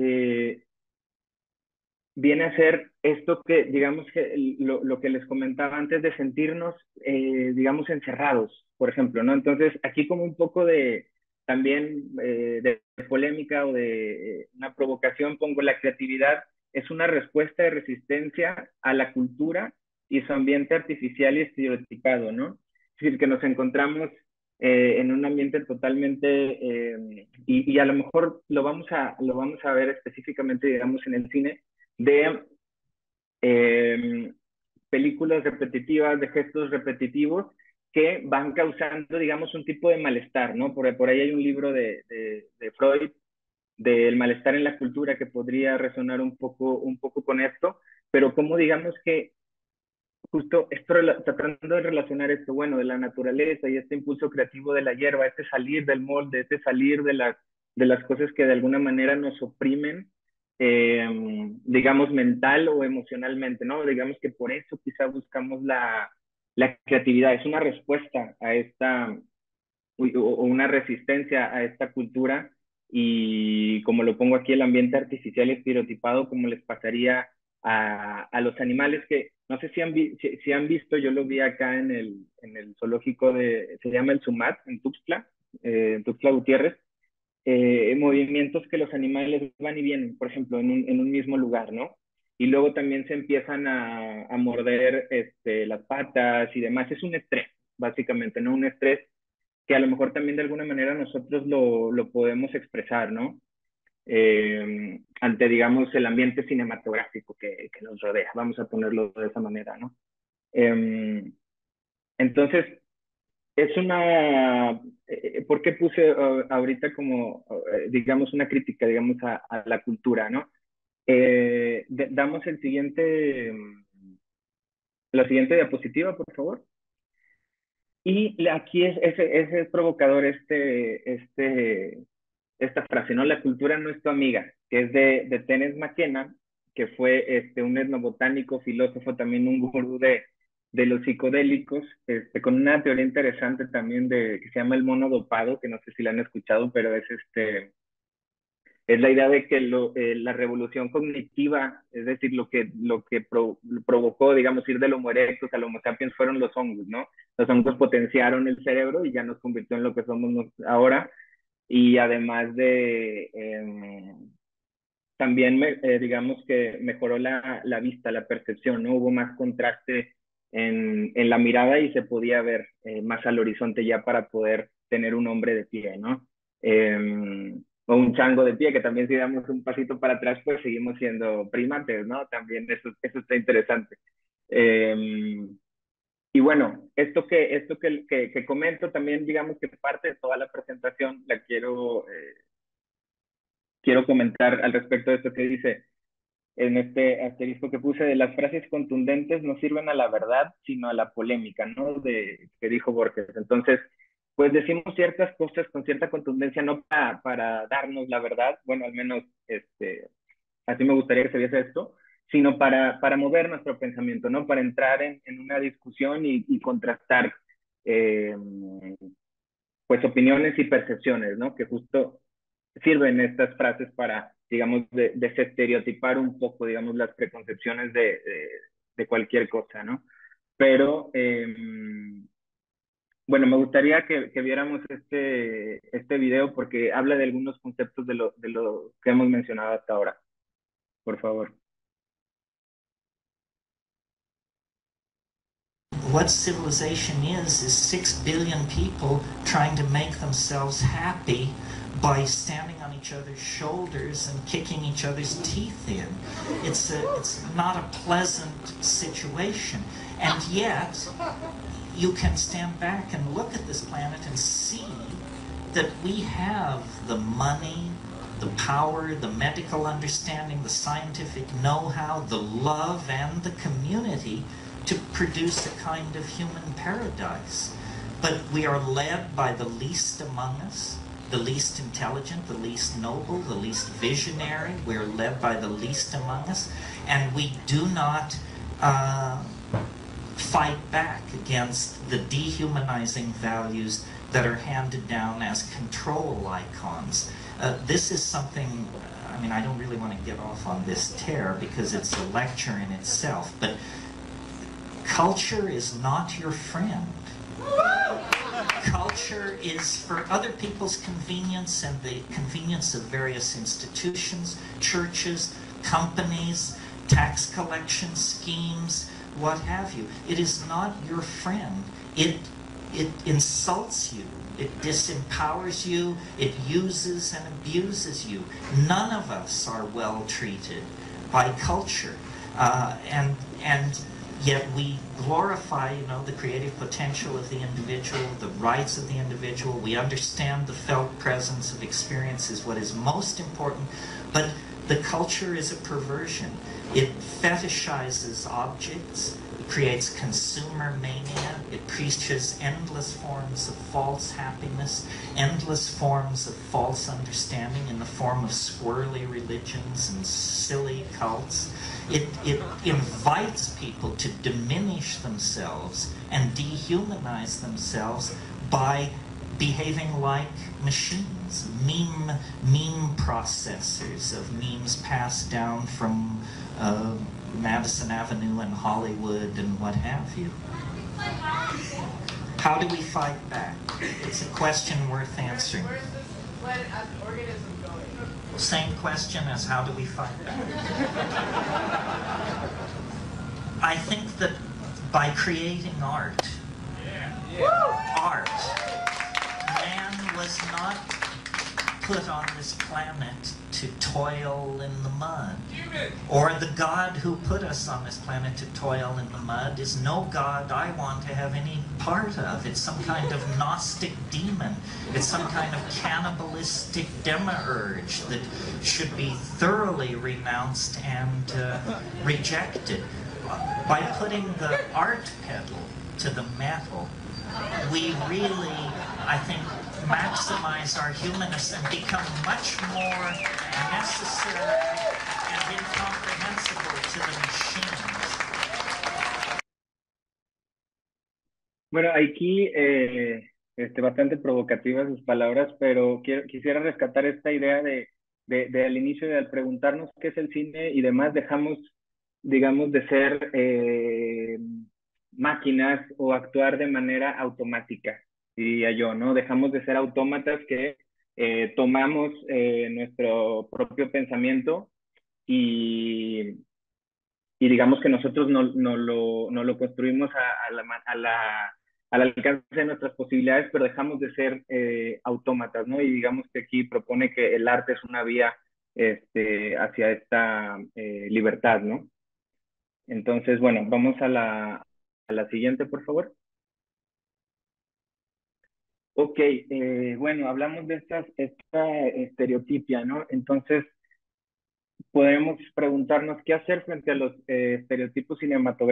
viene a ser esto que, digamos, que lo que les comentaba antes de sentirnos, digamos, encerrados, por ejemplo, ¿no? Entonces, aquí como un poco de, también de polémica o de una provocación, pongo la creatividad, es una respuesta de resistencia a la cultura y su ambiente artificial y estereotipado, ¿no? Es decir, que nos encontramos en un ambiente totalmente, y a lo mejor lo vamos a ver específicamente, digamos, en el cine, de eh, películas repetitivas, de gestos repetitivos que van causando, digamos, un tipo de malestar, ¿no? Por ahí hay un libro de Freud, del malestar en la cultura, que podría resonar un poco con esto, pero como digamos que justo esto, tratando de relacionar esto, bueno, de la naturaleza y este impulso creativo de la hierba, este salir del molde, este salir de las cosas que de alguna manera nos oprimen, digamos, mental o emocionalmente, ¿no? Digamos que por eso quizá buscamos la creatividad, es una respuesta a esta, o una resistencia a esta cultura y como lo pongo aquí, el ambiente artificial y estereotipado, como les pasaría a los animales que no sé si han visto, yo lo vi acá en el zoológico se llama el Sumat, en Tuxtla Gutiérrez, movimientos que los animales van y vienen, por ejemplo, en un mismo lugar, ¿no? Y luego también se empiezan a morder las patas y demás. Es un estrés, básicamente, ¿no? Un estrés que a lo mejor también de alguna manera nosotros lo podemos expresar, ¿no? Ante, digamos, el ambiente cinematográfico que nos rodea, vamos a ponerlo de esa manera, ¿no? Entonces, es ¿por qué puse ahorita como, digamos, una crítica, digamos, a la cultura, ¿no? Damos la siguiente diapositiva, por favor. Y aquí es provocador esta frase, ¿no? La cultura no es tu amiga, que es de Terence McKenna, que fue un etnobotánico, filósofo, también un gurú de los psicodélicos, con una teoría interesante también que se llama el mono dopado, que no sé si la han escuchado, pero es la idea de que la revolución cognitiva, es decir, lo que provocó, digamos, ir del Homo erectus al Homo sapiens fueron los hongos, ¿no? Los hongos potenciaron el cerebro y ya nos convirtió en lo que somos ahora. Y además también, digamos que mejoró la vista, la percepción, ¿no? Hubo más contraste en la mirada y se podía ver más al horizonte ya para poder tener un hombre de pie, ¿no? O un chango de pie, que también si damos un pasito para atrás, pues seguimos siendo primates, ¿no? También eso está interesante. Eh, y bueno, que comento también, digamos que parte de toda la presentación la quiero comentar al respecto de esto que dice en este asterisco que puse de las frases contundentes no sirven a la verdad, sino a la polémica, ¿no? Que dijo Borges. Entonces, pues decimos ciertas cosas con cierta contundencia, no para darnos la verdad, bueno, al menos así me gustaría que se viese esto, sino para mover nuestro pensamiento, ¿no? Para entrar en una discusión y contrastar, eh, pues, opiniones y percepciones, ¿no? Que justo sirven estas frases para, digamos, desestereotipar un poco, digamos, las preconcepciones de cualquier cosa, ¿no? Pero, bueno, me gustaría que viéramos este video porque habla de algunos conceptos de lo que hemos mencionado hasta ahora. Por favor. What civilization is 6 billion people trying to make themselves happy by standing on each other's shoulders and kicking each other's teeth in. It's not a pleasant situation. And yet, you can stand back and look at this planet and see that we have the money, the power, the medical understanding, the scientific know-how, the love, and the community to produce a kind of human paradise. But we are led by the least among us, the least intelligent, the least noble, the least visionary. We are led by the least among us, and we do not fight back against the dehumanizing values that are handed down as control icons. This is something, I mean, I don't really want to get off on this tear because it's a lecture in itself, but culture is not your friend. Culture is for other people's convenience and the convenience of various institutions, churches, companies, tax collection schemes, what have you. It is not your friend. It insults you. It disempowers you. It uses and abuses you. None of us are well treated by culture. And yet we glorify, the creative potential of the individual, the rights of the individual. We understand the felt presence of experience is what is most important, but the culture is a perversion. It fetishizes objects. It creates consumer mania. It preaches endless forms of false happiness, endless forms of false understanding in the form of squirrely religions and silly cults. It invites people to diminish themselves and dehumanize themselves by behaving like machines, meme processors of memes passed down from Madison Avenue and Hollywood and what have you. How do we fight back? It's a question worth answering. Where's this planet as an organism going? Same question as how do we fight back? I think that by creating art, man was not put on this planet to toil in the mud. Or the God who put us on this planet to toil in the mud is no God I want to have any part of. It's some kind of Gnostic demon. It's some kind of cannibalistic demiurge that should be thoroughly renounced and rejected. By putting the art pedal to the metal, we really, I think, maximize our humanness and become much more necessary and incomprehensible to the machines. Bueno, aquí bastante provocativas sus palabras, pero quisiera rescatar esta idea de al inicio de al preguntarnos qué es el cine y demás, dejamos, digamos, de ser máquinas o actuar de manera automática, diría yo, ¿no? Dejamos de ser autómatas que tomamos nuestro propio pensamiento y digamos que nosotros no lo construimos al alcance de nuestras posibilidades, pero dejamos de ser autómatas, ¿no? Y digamos que aquí propone que el arte es una vía hacia esta libertad, ¿no? Entonces, bueno, vamos a la siguiente, por favor. Ok, bueno, hablamos de esta estereotipia, ¿no? Entonces, podemos preguntarnos qué hacer frente a los estereotipos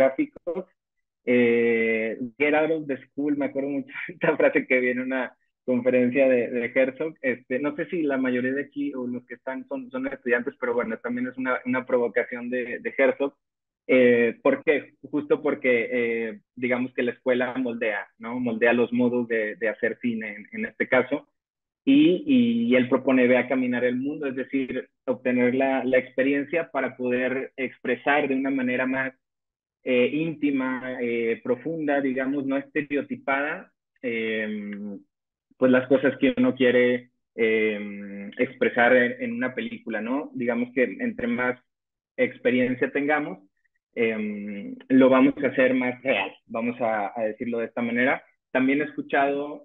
cinematográficos. Get out of the school, me acuerdo mucho de esta frase que viene conferencia de Herzog. No sé si la mayoría de aquí o los que están son estudiantes, pero bueno, también es una provocación de Herzog. ¿Por qué? Justo porque digamos que la escuela moldea, ¿no? Moldea los modos de hacer cine en este caso. Y él propone ve a caminar el mundo, es decir, obtener la experiencia para poder expresar de una manera más íntima, profunda, digamos, no estereotipada, pues las cosas que uno quiere expresar en una película, ¿no? Digamos que entre más experiencia tengamos, lo vamos a hacer más real, vamos a decirlo de esta manera. También he escuchado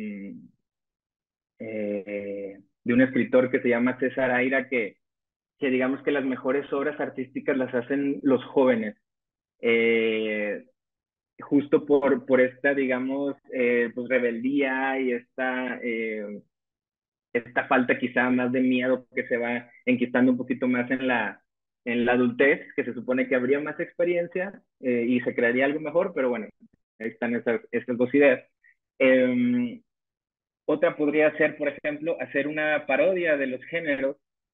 de un escritor que se llama César Aira que digamos que las mejores obras artísticas las hacen los jóvenes. Eh, Justo por esta, digamos, pues rebeldía y esta falta quizá más de miedo que se va enquistando un poquito más en la adultez, que se supone que habría más experiencia y se crearía algo mejor, pero bueno, ahí están esas dos ideas. Otra podría ser, por ejemplo, hacer una parodia de los géneros.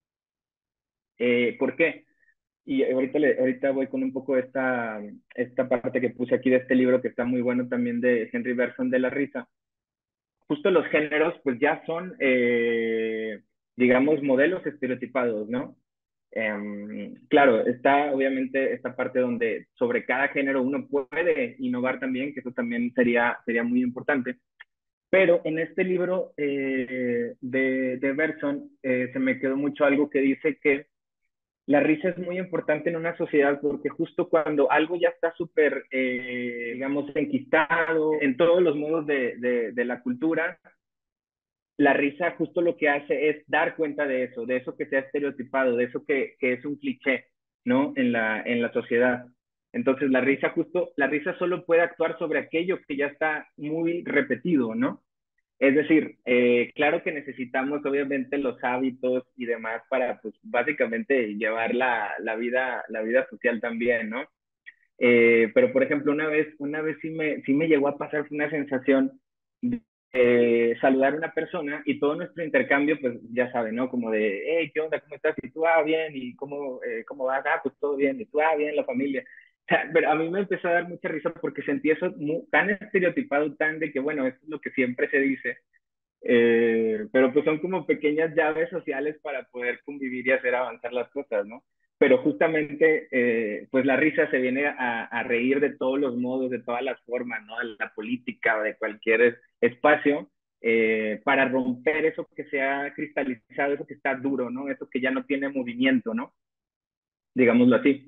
¿Por qué? Y ahorita voy con un poco esta parte que puse aquí de este libro que está muy bueno también de Henry Bergson de la risa. Justo los géneros pues ya son, digamos, modelos estereotipados, ¿no? Claro, está obviamente esta parte donde sobre cada género uno puede innovar también, que eso también sería muy importante. Pero en este libro de Bergson se me quedó mucho algo que dice que la risa es muy importante en una sociedad porque justo cuando algo ya está súper, digamos, enquistado en todos los modos de la cultura, la risa justo lo que hace es dar cuenta de eso que se ha estereotipado, de eso que es un cliché, ¿no? En la sociedad. Entonces la risa solo puede actuar sobre aquello que ya está muy repetido, ¿no? Es decir, claro que necesitamos obviamente los hábitos y demás para, pues, básicamente llevar la vida social también, ¿no? Pero, por ejemplo, una vez sí me llegó a pasar una sensación de saludar a una persona y todo nuestro intercambio, pues, ya saben, ¿no? Como de, hey, ¿qué onda? ¿Cómo estás? Y tú, bien, ¿y cómo vas? Pues todo bien, y tú, bien, la familia. O sea, pero a mí me empezó a dar mucha risa porque sentí eso tan estereotipado, tan de que, bueno, eso es lo que siempre se dice, pero pues son como pequeñas llaves sociales para poder convivir y hacer avanzar las cosas, ¿no? Pero justamente, pues la risa se viene a reír de todos los modos, de todas las formas, ¿no? De la política o de cualquier espacio, para romper eso que se ha cristalizado, eso que está duro, ¿no? Eso que ya no tiene movimiento, ¿no? Digámoslo así.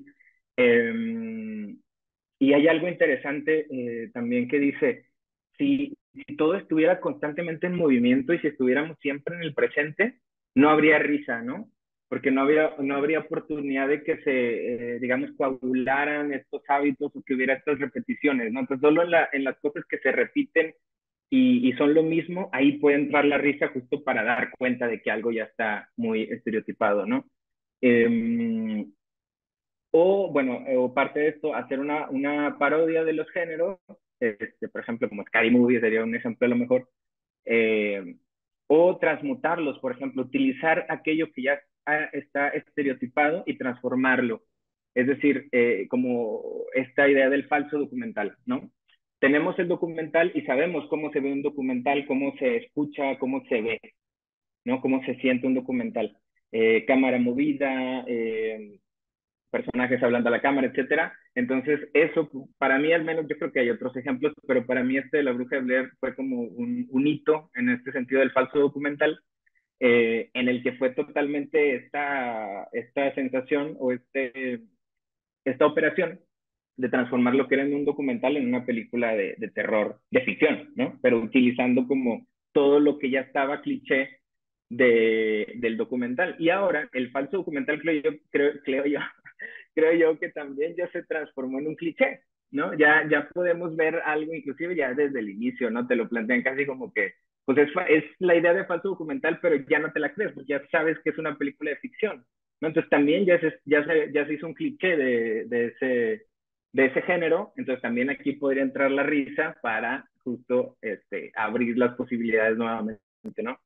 Y hay algo interesante también que dice, si todo estuviera constantemente en movimiento y si estuviéramos siempre en el presente, no habría risa, ¿no? Porque no habría oportunidad de que se, digamos, coagularan estos hábitos o que hubiera estas repeticiones, ¿no? Entonces, solo en las cosas que se repiten y son lo mismo, ahí puede entrar la risa justo para dar cuenta de que algo ya está muy estereotipado, ¿no? Eh, o, bueno, o parte de esto, hacer una parodia de los géneros, por ejemplo, como Scary Movie sería un ejemplo a lo mejor, eh, o transmutarlos, por ejemplo, utilizar aquello que ya está estereotipado y transformarlo. Es decir, como esta idea del falso documental, ¿no? Tenemos el documental y sabemos cómo se ve un documental, cómo se escucha, cómo se ve, ¿no? Cómo se siente un documental. Cámara movida, personajes hablando a la cámara, etcétera. Entonces, eso para mí al menos, yo creo que hay otros ejemplos, pero para mí de La Bruja de Blair fue como un hito en este sentido del falso documental, en el que fue totalmente esta sensación o esta operación de transformar lo que era en un documental en una película de terror, de ficción, ¿no? Pero utilizando como todo lo que ya estaba cliché del documental. Y ahora el falso documental, creo yo que también ya se transformó en un cliché, ¿no? Ya podemos ver algo, inclusive ya desde el inicio, ¿no? Te lo plantean casi como que, pues es la idea de falso documental, pero ya no te la crees, porque ya sabes que es una película de ficción, ¿no? Entonces también ya se hizo un cliché de ese género, entonces también aquí podría entrar la risa para justo abrir las posibilidades nuevamente, ¿no?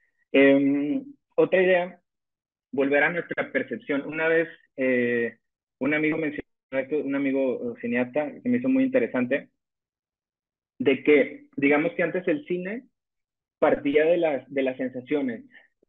Otra idea, volver a nuestra percepción. Una vez un amigo mencionó esto, un amigo cineasta que me hizo muy interesante, de que, digamos que antes el cine partía de las sensaciones,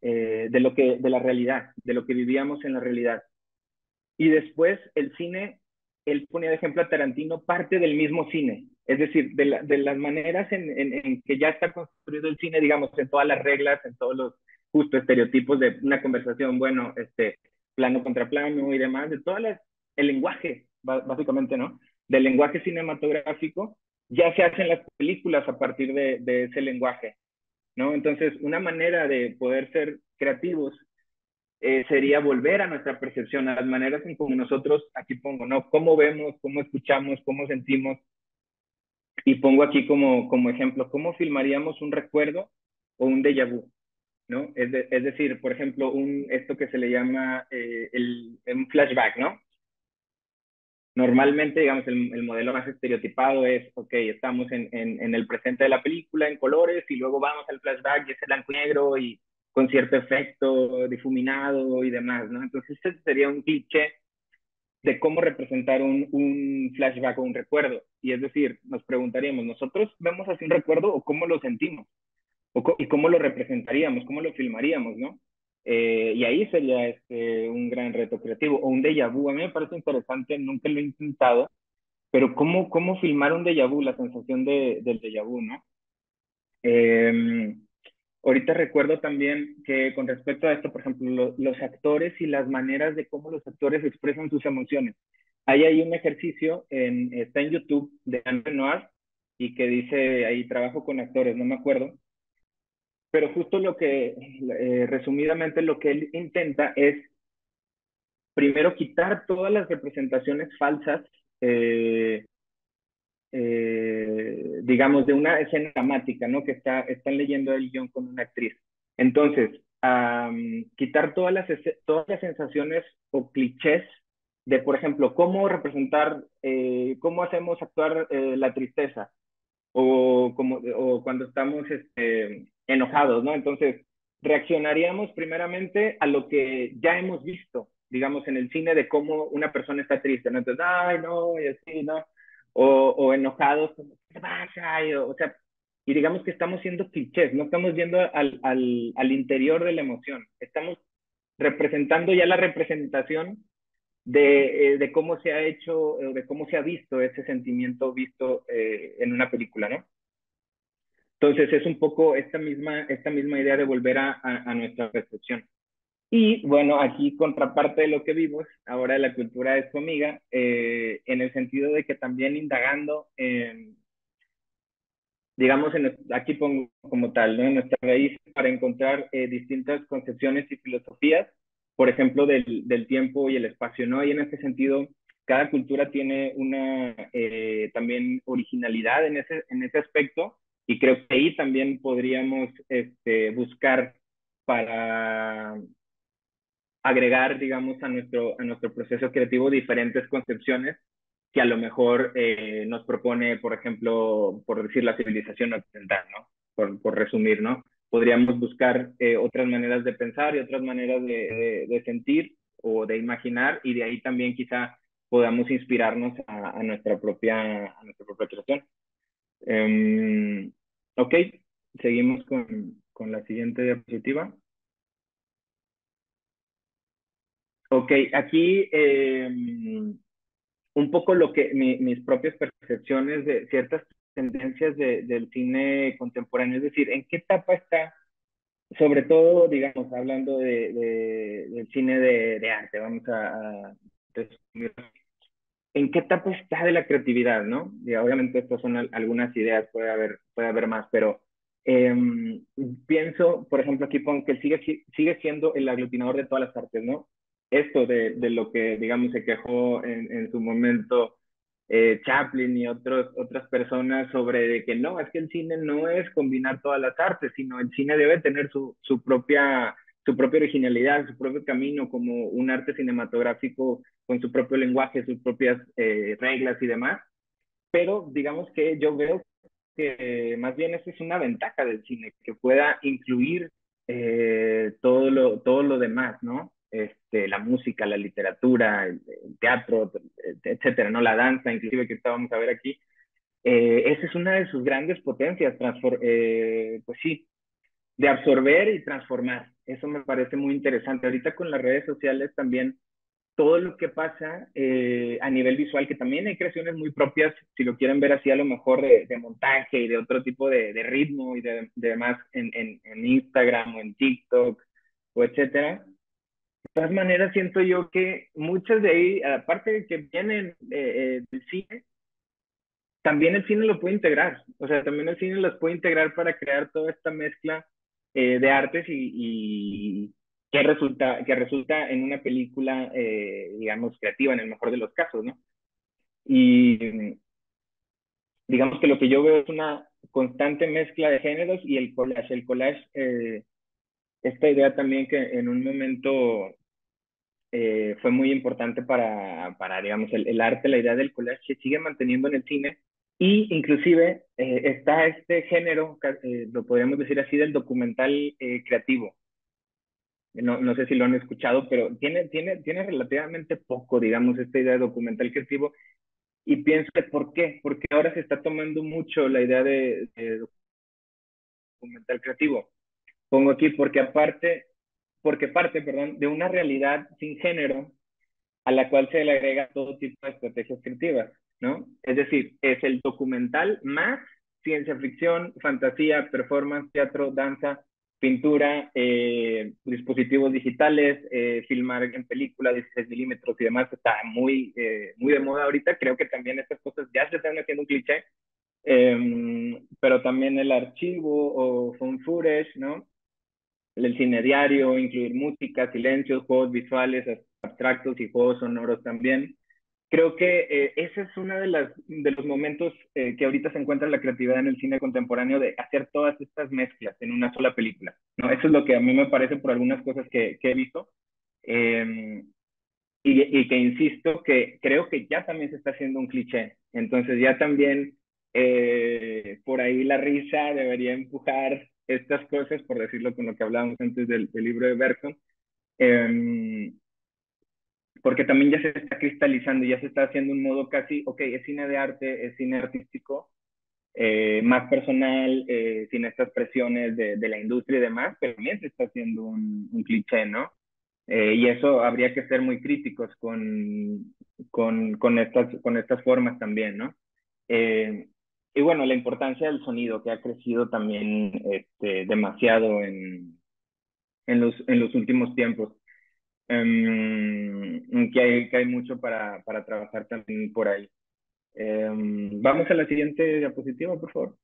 de la realidad, de lo que vivíamos en la realidad. Y después el cine, él ponía de ejemplo a Tarantino, parte del mismo cine. Es decir, de las maneras en que ya está construido el cine, digamos, en todas las reglas, en todos los justo estereotipos de una conversación, bueno, plano contra plano y demás, de todas las, el lenguaje, básicamente, ¿no? Del lenguaje cinematográfico, ya se hacen las películas a partir de ese lenguaje, ¿no? Entonces, una manera de poder ser creativos sería volver a nuestra percepción, a las maneras en como nosotros, aquí pongo, ¿no? Cómo vemos, cómo escuchamos, cómo sentimos, y pongo aquí como ejemplo, ¿cómo filmaríamos un recuerdo o un déjà vu? ¿No? Es decir, por ejemplo, esto que se le llama un flashback, ¿no? Normalmente, digamos, el modelo más estereotipado es, ok, estamos en el presente de la película, en colores, y luego vamos al flashback y es el blanco y negro y con cierto efecto difuminado y demás, ¿no? Entonces, este sería un cliché de cómo representar un flashback o un recuerdo. Y es decir, nos preguntaríamos, ¿nosotros vemos así un recuerdo o cómo lo sentimos? Y cómo lo representaríamos, cómo lo filmaríamos, ¿no? Y ahí sería un gran reto creativo. O un déjà vu, a mí me parece interesante, nunca lo he intentado, pero cómo filmar un déjà vu, la sensación del déjà vu, ¿no? Eh, Ahorita recuerdo también que con respecto a esto, por ejemplo, los actores y las maneras de cómo los actores expresan sus emociones. Hay un ejercicio, está en YouTube de Anne Noir y que dice, ahí trabajo con actores, no me acuerdo, pero justo lo que, resumidamente, lo que él intenta es primero quitar todas las representaciones falsas, eh, digamos, de una escena dramática, ¿no? Que están leyendo el guión con una actriz. Entonces, quitar todas las sensaciones o clichés de, por ejemplo, cómo representar, cómo hacemos actuar la tristeza o cuando estamos enojados, ¿no? Entonces, reaccionaríamos primeramente a lo que ya hemos visto, digamos, en el cine de cómo una persona está triste, ¿no? Entonces, ay, no, y así, ¿no? O enojados, como, ¿qué pasa? O sea, y digamos que estamos siendo clichés, no estamos viendo al interior de la emoción, estamos representando ya la representación de cómo se ha hecho, de cómo se ha visto ese sentimiento visto en una película, ¿no? Entonces es un poco esta misma idea de volver a nuestra percepción. Y bueno, aquí contraparte de lo que vimos, ahora la cultura es tu amiga, en el sentido de que también indagando, digamos, aquí pongo como tal, ¿no? En nuestra raíz para encontrar distintas concepciones y filosofías, por ejemplo, del tiempo y el espacio, ¿no? Y en este sentido, cada cultura tiene una también originalidad en ese aspecto, y creo que ahí también podríamos buscar para agregar, digamos, a nuestro proceso creativo diferentes concepciones que a lo mejor nos propone, por ejemplo, por decir la civilización occidental, ¿no? Por resumir, ¿no? Podríamos buscar otras maneras de pensar y otras maneras de sentir o de imaginar, y de ahí también quizá podamos inspirarnos a nuestra propia creación. Ok, seguimos con la siguiente diapositiva. Ok, aquí un poco mis propias percepciones de ciertas tendencias del cine contemporáneo, es decir, en qué etapa está, sobre todo, digamos, hablando del cine de arte, vamos a resumir, en qué etapa está de la creatividad, ¿no? Y obviamente estas son algunas ideas, puede haber más, pero eh, pienso, por ejemplo, aquí pongo que sigue siendo el aglutinador de todas las artes, ¿no? Esto de lo que, digamos, se quejó en su momento Chaplin y otras personas sobre de que no, es que el cine no es combinar todas las artes, sino el cine debe tener su propia originalidad, su propio camino como un arte cinematográfico con su propio lenguaje, sus propias reglas y demás. Pero digamos que yo veo que más bien esa es una ventaja del cine, que pueda incluir todo lo demás, ¿no? La música, la literatura, el teatro, etcétera, ¿no? La danza, inclusive, que estábamos a ver aquí. Esa es una de sus grandes potencias, pues sí, de absorber y transformar. Eso me parece muy interesante. Ahorita con las redes sociales también, todo lo que pasa a nivel visual, que también hay creaciones muy propias, si lo quieren ver así, a lo mejor de montaje y de otro tipo de ritmo y de demás en Instagram o en TikTok o etcétera. De todas maneras, siento yo que muchas de ahí, aparte de que vienen del cine, también el cine lo puede integrar. O sea, también el cine los puede integrar para crear toda esta mezcla de artes y que resulta en una película, digamos, creativa en el mejor de los casos, ¿no? Y digamos que lo que yo veo es una constante mezcla de géneros y el collage. El collage, esta idea también que en un momento fue muy importante para digamos, el arte, la idea del collage se sigue manteniendo en el cine y inclusive está este género, lo podríamos decir así, del documental creativo. No sé si lo han escuchado, pero tiene relativamente poco, digamos, esta idea de documental creativo. Y pienso que ¿por qué? Porque ahora se está tomando mucho la idea de documental creativo. Pongo aquí porque parte, perdón, de una realidad sin género a la cual se le agrega todo tipo de estrategias creativas, ¿no? Es decir, es el documental más ciencia ficción, fantasía, performance, teatro, danza, pintura, dispositivos digitales, filmar en película, 16 milímetros y demás, está muy de moda ahorita. Creo que también estas cosas ya se están haciendo un cliché, pero también el archivo o phone footage, ¿no? El cine diario, incluir música, silencios, juegos visuales, abstractos y juegos sonoros también. Creo que ese es uno de los momentos que ahorita se encuentra la creatividad en el cine contemporáneo de hacer todas estas mezclas en una sola película, ¿no? Eso es lo que a mí me parece por algunas cosas que he visto. Eh, y que insisto que creo que ya también se está haciendo un cliché. Entonces ya también por ahí la risa debería empujar estas cosas, por decirlo con lo que hablábamos antes del libro de Bergson, eh, porque también ya se está cristalizando, ya se está haciendo un modo casi, ok, es cine de arte, es cine artístico, más personal, sin estas presiones de la industria y demás, pero también se está haciendo un cliché, ¿no? Y eso habría que ser muy críticos con estas formas también, ¿no? Eh, y bueno, la importancia del sonido que ha crecido también demasiado en los últimos tiempos. Que hay mucho para trabajar también por ahí. Vamos a la siguiente diapositiva, por favor.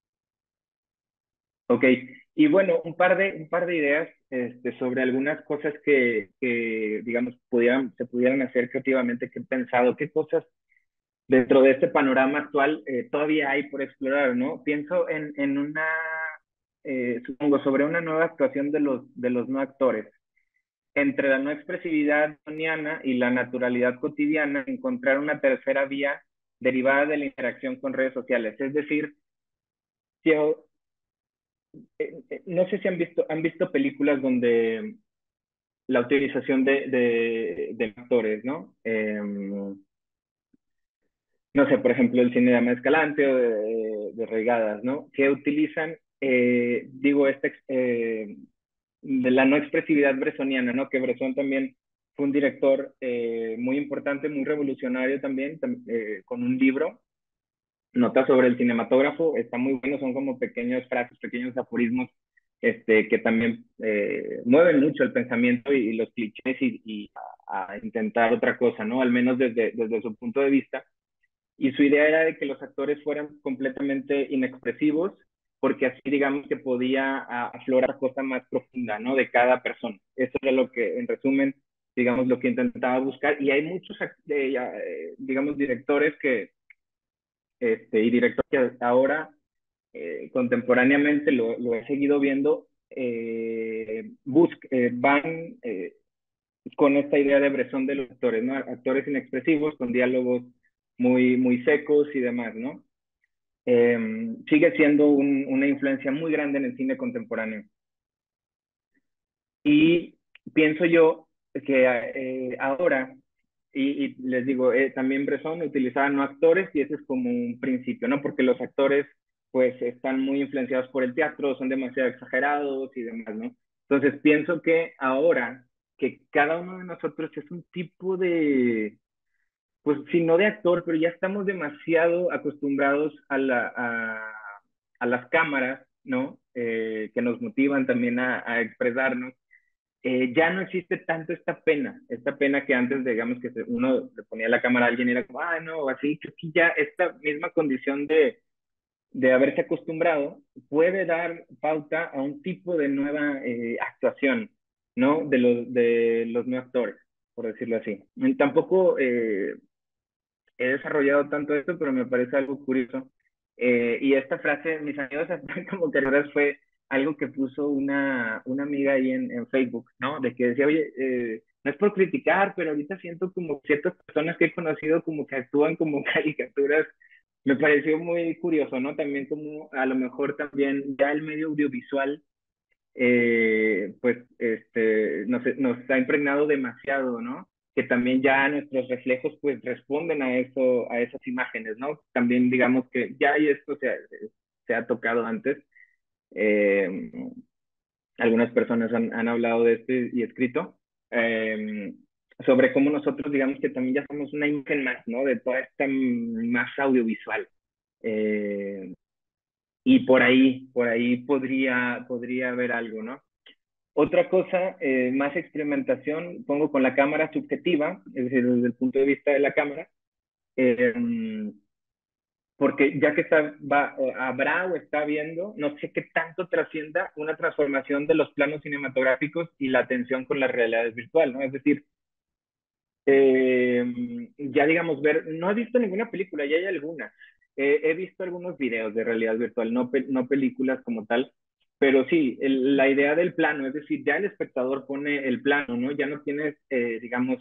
Ok, y bueno, un par de ideas sobre algunas cosas que digamos, se pudieran hacer creativamente, que he pensado, qué cosas dentro de este panorama actual todavía hay por explorar, ¿no? Pienso en supongo, sobre una nueva actuación de los no actores. Entre la no expresividad toniana y la naturalidad cotidiana, encontrar una tercera vía derivada de la interacción con redes sociales. Es decir, yo, no sé si han visto películas donde la utilización de actores, ¿no? No sé, por ejemplo, el cine de Dama Escalante o de Regadas, ¿no? Que utilizan, digo, de la no expresividad bresoniana, ¿no? Que Bresson también fue un director muy importante, muy revolucionario también, con un libro, Notas sobre el cinematógrafo, está muy bueno, son como pequeñas frases, pequeños aforismos que también mueven mucho el pensamiento y los clichés y a intentar otra cosa, ¿no? Al menos desde su punto de vista. Y su idea era de que los actores fueran completamente inexpresivos, porque así digamos que podía aflorar cosa más profunda, ¿no? De cada persona. Eso era lo que, en resumen, digamos, lo que intentaba buscar. Y hay muchos, digamos, directores y directores que ahora, contemporáneamente, lo he seguido viendo, van con esta idea de Bresson de los actores, ¿no? Actores inexpresivos, con diálogos muy secos y demás, ¿no? sigue siendo una influencia muy grande en el cine contemporáneo. Y pienso yo que ahora, y les digo, también Bresson utilizaba no actores y ese es como un principio, ¿no? Porque los actores pues están muy influenciados por el teatro, son demasiado exagerados y demás, ¿no? Entonces pienso que ahora que cada uno de nosotros es un tipo de, pues sí, no de actor, pero ya estamos demasiado acostumbrados a las cámaras, ¿no? Que nos motivan también a expresarnos. Ya no existe tanto esta pena que antes, digamos, que uno le ponía la cámara a alguien y era como, ah, no, o así, que aquí ya esta misma condición de haberse acostumbrado puede dar pauta a un tipo de nueva actuación, ¿no? De los no actores, por decirlo así. Tampoco he desarrollado tanto esto, pero me parece algo curioso. Y esta frase, mis amigos están como carreras, fue algo que puso una amiga ahí en Facebook, ¿no? De que decía, oye, no es por criticar, pero ahorita siento como ciertas personas que he conocido como que actúan como caricaturas. Me pareció muy curioso, ¿no? También como a lo mejor también ya el medio audiovisual pues nos ha impregnado demasiado, ¿no? Que también ya nuestros reflejos pues responden a eso, a esas imágenes, ¿no? También digamos que ya y esto se ha tocado antes. eh, Algunas personas han hablado de esto y escrito eh, sobre cómo nosotros digamos que también ya somos una imagen más, ¿no? De toda esta masa audiovisual. Eh, y por ahí podría haber algo, ¿no? Otra cosa, más experimentación, pongo con la cámara subjetiva, es decir, desde el punto de vista de la cámara, eh, porque ya que habrá o está viendo, no sé qué tanto trascienda una transformación de los planos cinematográficos y la atención con la realidad virtual, ¿no? Es decir, ya digamos, no he visto ninguna película, ya hay algunas. He visto algunos videos de realidad virtual, no películas como tal, pero sí, la idea del plano, es decir, ya el espectador pone el plano, ¿no? Ya no tienes, digamos,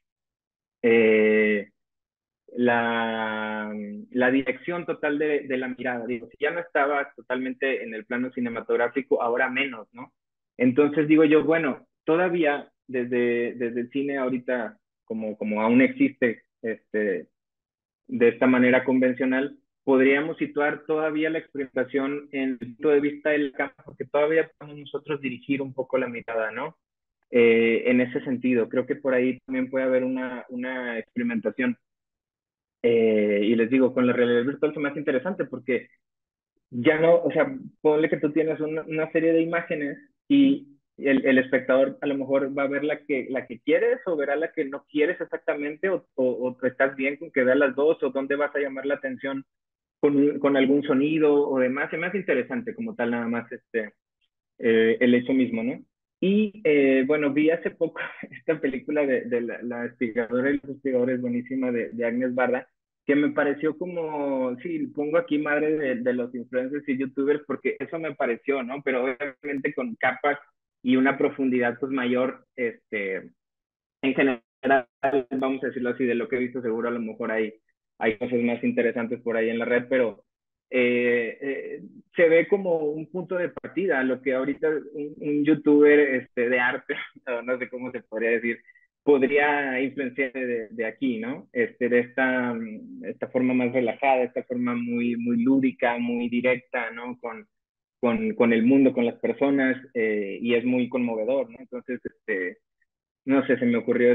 eh, la, la dirección total de la mirada. Digo, si ya no estaba totalmente en el plano cinematográfico, ahora menos, ¿no? Entonces digo yo, bueno, todavía desde el cine ahorita, como aún existe de esta manera convencional, podríamos situar todavía la experimentación en el punto de vista del campo, porque todavía podemos nosotros dirigir un poco la mirada, ¿no? En ese sentido, creo que por ahí también puede haber una experimentación. Y les digo, con la realidad virtual es más interesante porque ya no, o sea, ponle que tú tienes una serie de imágenes y el espectador a lo mejor va a ver la que quieres o verá la que no quieres exactamente o estás bien con que vea las dos o dónde vas a llamar la atención con algún sonido o demás. Es más interesante como tal nada más el hecho mismo, ¿no? Y bueno, vi hace poco esta película de la espigadora y los espigadores buenísima de Agnes Barda, que me pareció como, sí, pongo aquí madre de los influencers y youtubers porque eso me pareció, ¿no? Pero obviamente con capas y una profundidad pues mayor, en general, vamos a decirlo así, de lo que he visto seguro a lo mejor hay cosas más interesantes por ahí en la red, pero eh, eh, se ve como un punto de partida, lo que ahorita un youtuber de arte, no sé cómo se podría decir, podría influenciar de aquí, ¿no? De esta forma más relajada, esta forma muy lúdica, muy directa, ¿no? Con el mundo, con las personas, y es muy conmovedor, ¿no? Entonces, no sé, se me ocurrió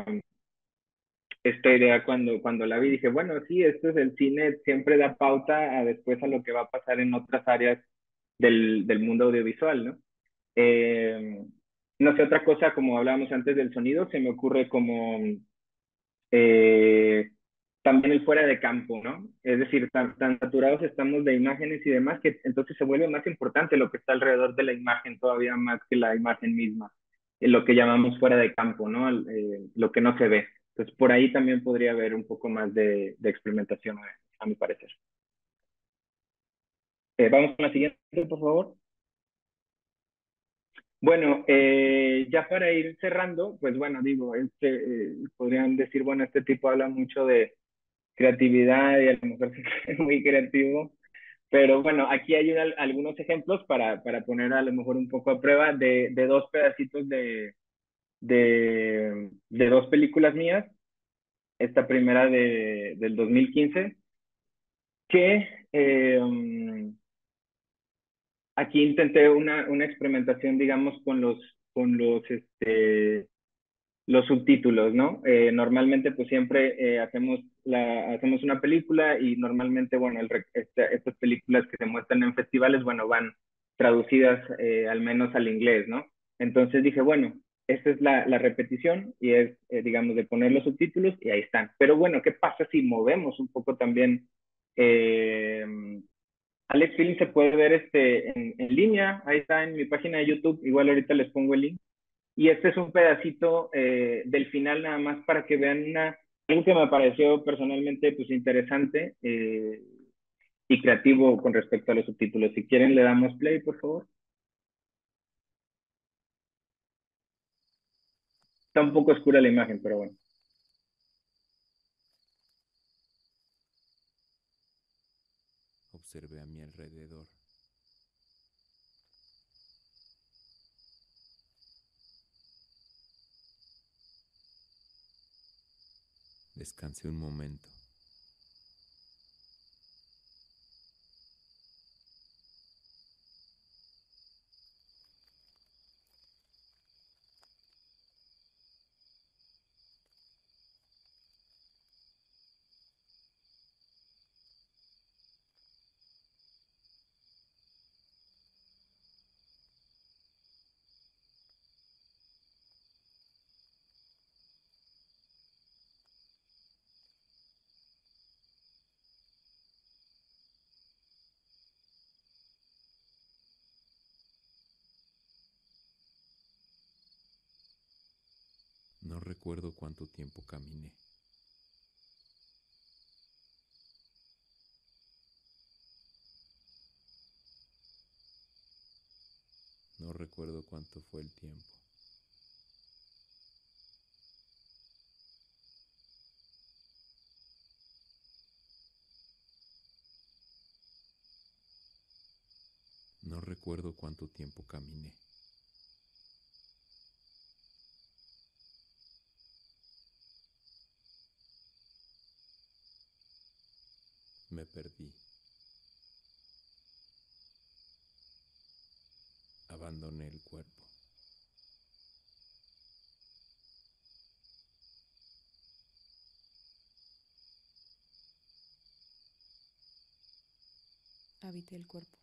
esta idea cuando la vi. Dije, bueno, sí, esto es el cine, siempre da pauta a después a lo que va a pasar en otras áreas del mundo audiovisual, ¿no? Eh, no sé, otra cosa, como hablábamos antes del sonido, se me ocurre como eh, también el fuera de campo, ¿no? Es decir, tan saturados estamos de imágenes y demás que entonces se vuelve más importante lo que está alrededor de la imagen, todavía más que la imagen misma, lo que llamamos fuera de campo, ¿no? Lo que no se ve. Entonces, por ahí también podría haber un poco más de experimentación, a mi parecer. Vamos con la siguiente, por favor. Bueno, ya para ir cerrando, pues bueno, digo, podrían decir, bueno, este tipo habla mucho de creatividad y a lo mejor es muy creativo. Pero bueno, aquí hay algunos ejemplos para poner a lo mejor un poco a prueba de dos pedacitos de dos películas mías. Esta primera del 2015, que aquí intenté una experimentación, digamos, los subtítulos, ¿no? Normalmente, pues siempre hacemos una película y normalmente, bueno, estas películas que se muestran en festivales, bueno, van traducidas al menos al inglés, ¿no? Entonces dije, bueno, esta es la repetición y es, digamos, de poner los subtítulos y ahí están. Pero bueno, ¿qué pasa si movemos un poco también? Eh, Alex Film se puede ver en línea, ahí está en mi página de YouTube, igual ahorita les pongo el link. Y este es un pedacito del final nada más para que vean algo que me pareció personalmente pues interesante y creativo con respecto a los subtítulos. Si quieren le damos play, por favor. Está un poco oscura la imagen, pero bueno. Observé a mi alrededor. Descansé un momento. No recuerdo cuánto tiempo caminé. No recuerdo cuánto fue el tiempo. No recuerdo cuánto tiempo caminé. Me perdí. Abandoné el cuerpo. Habité el cuerpo.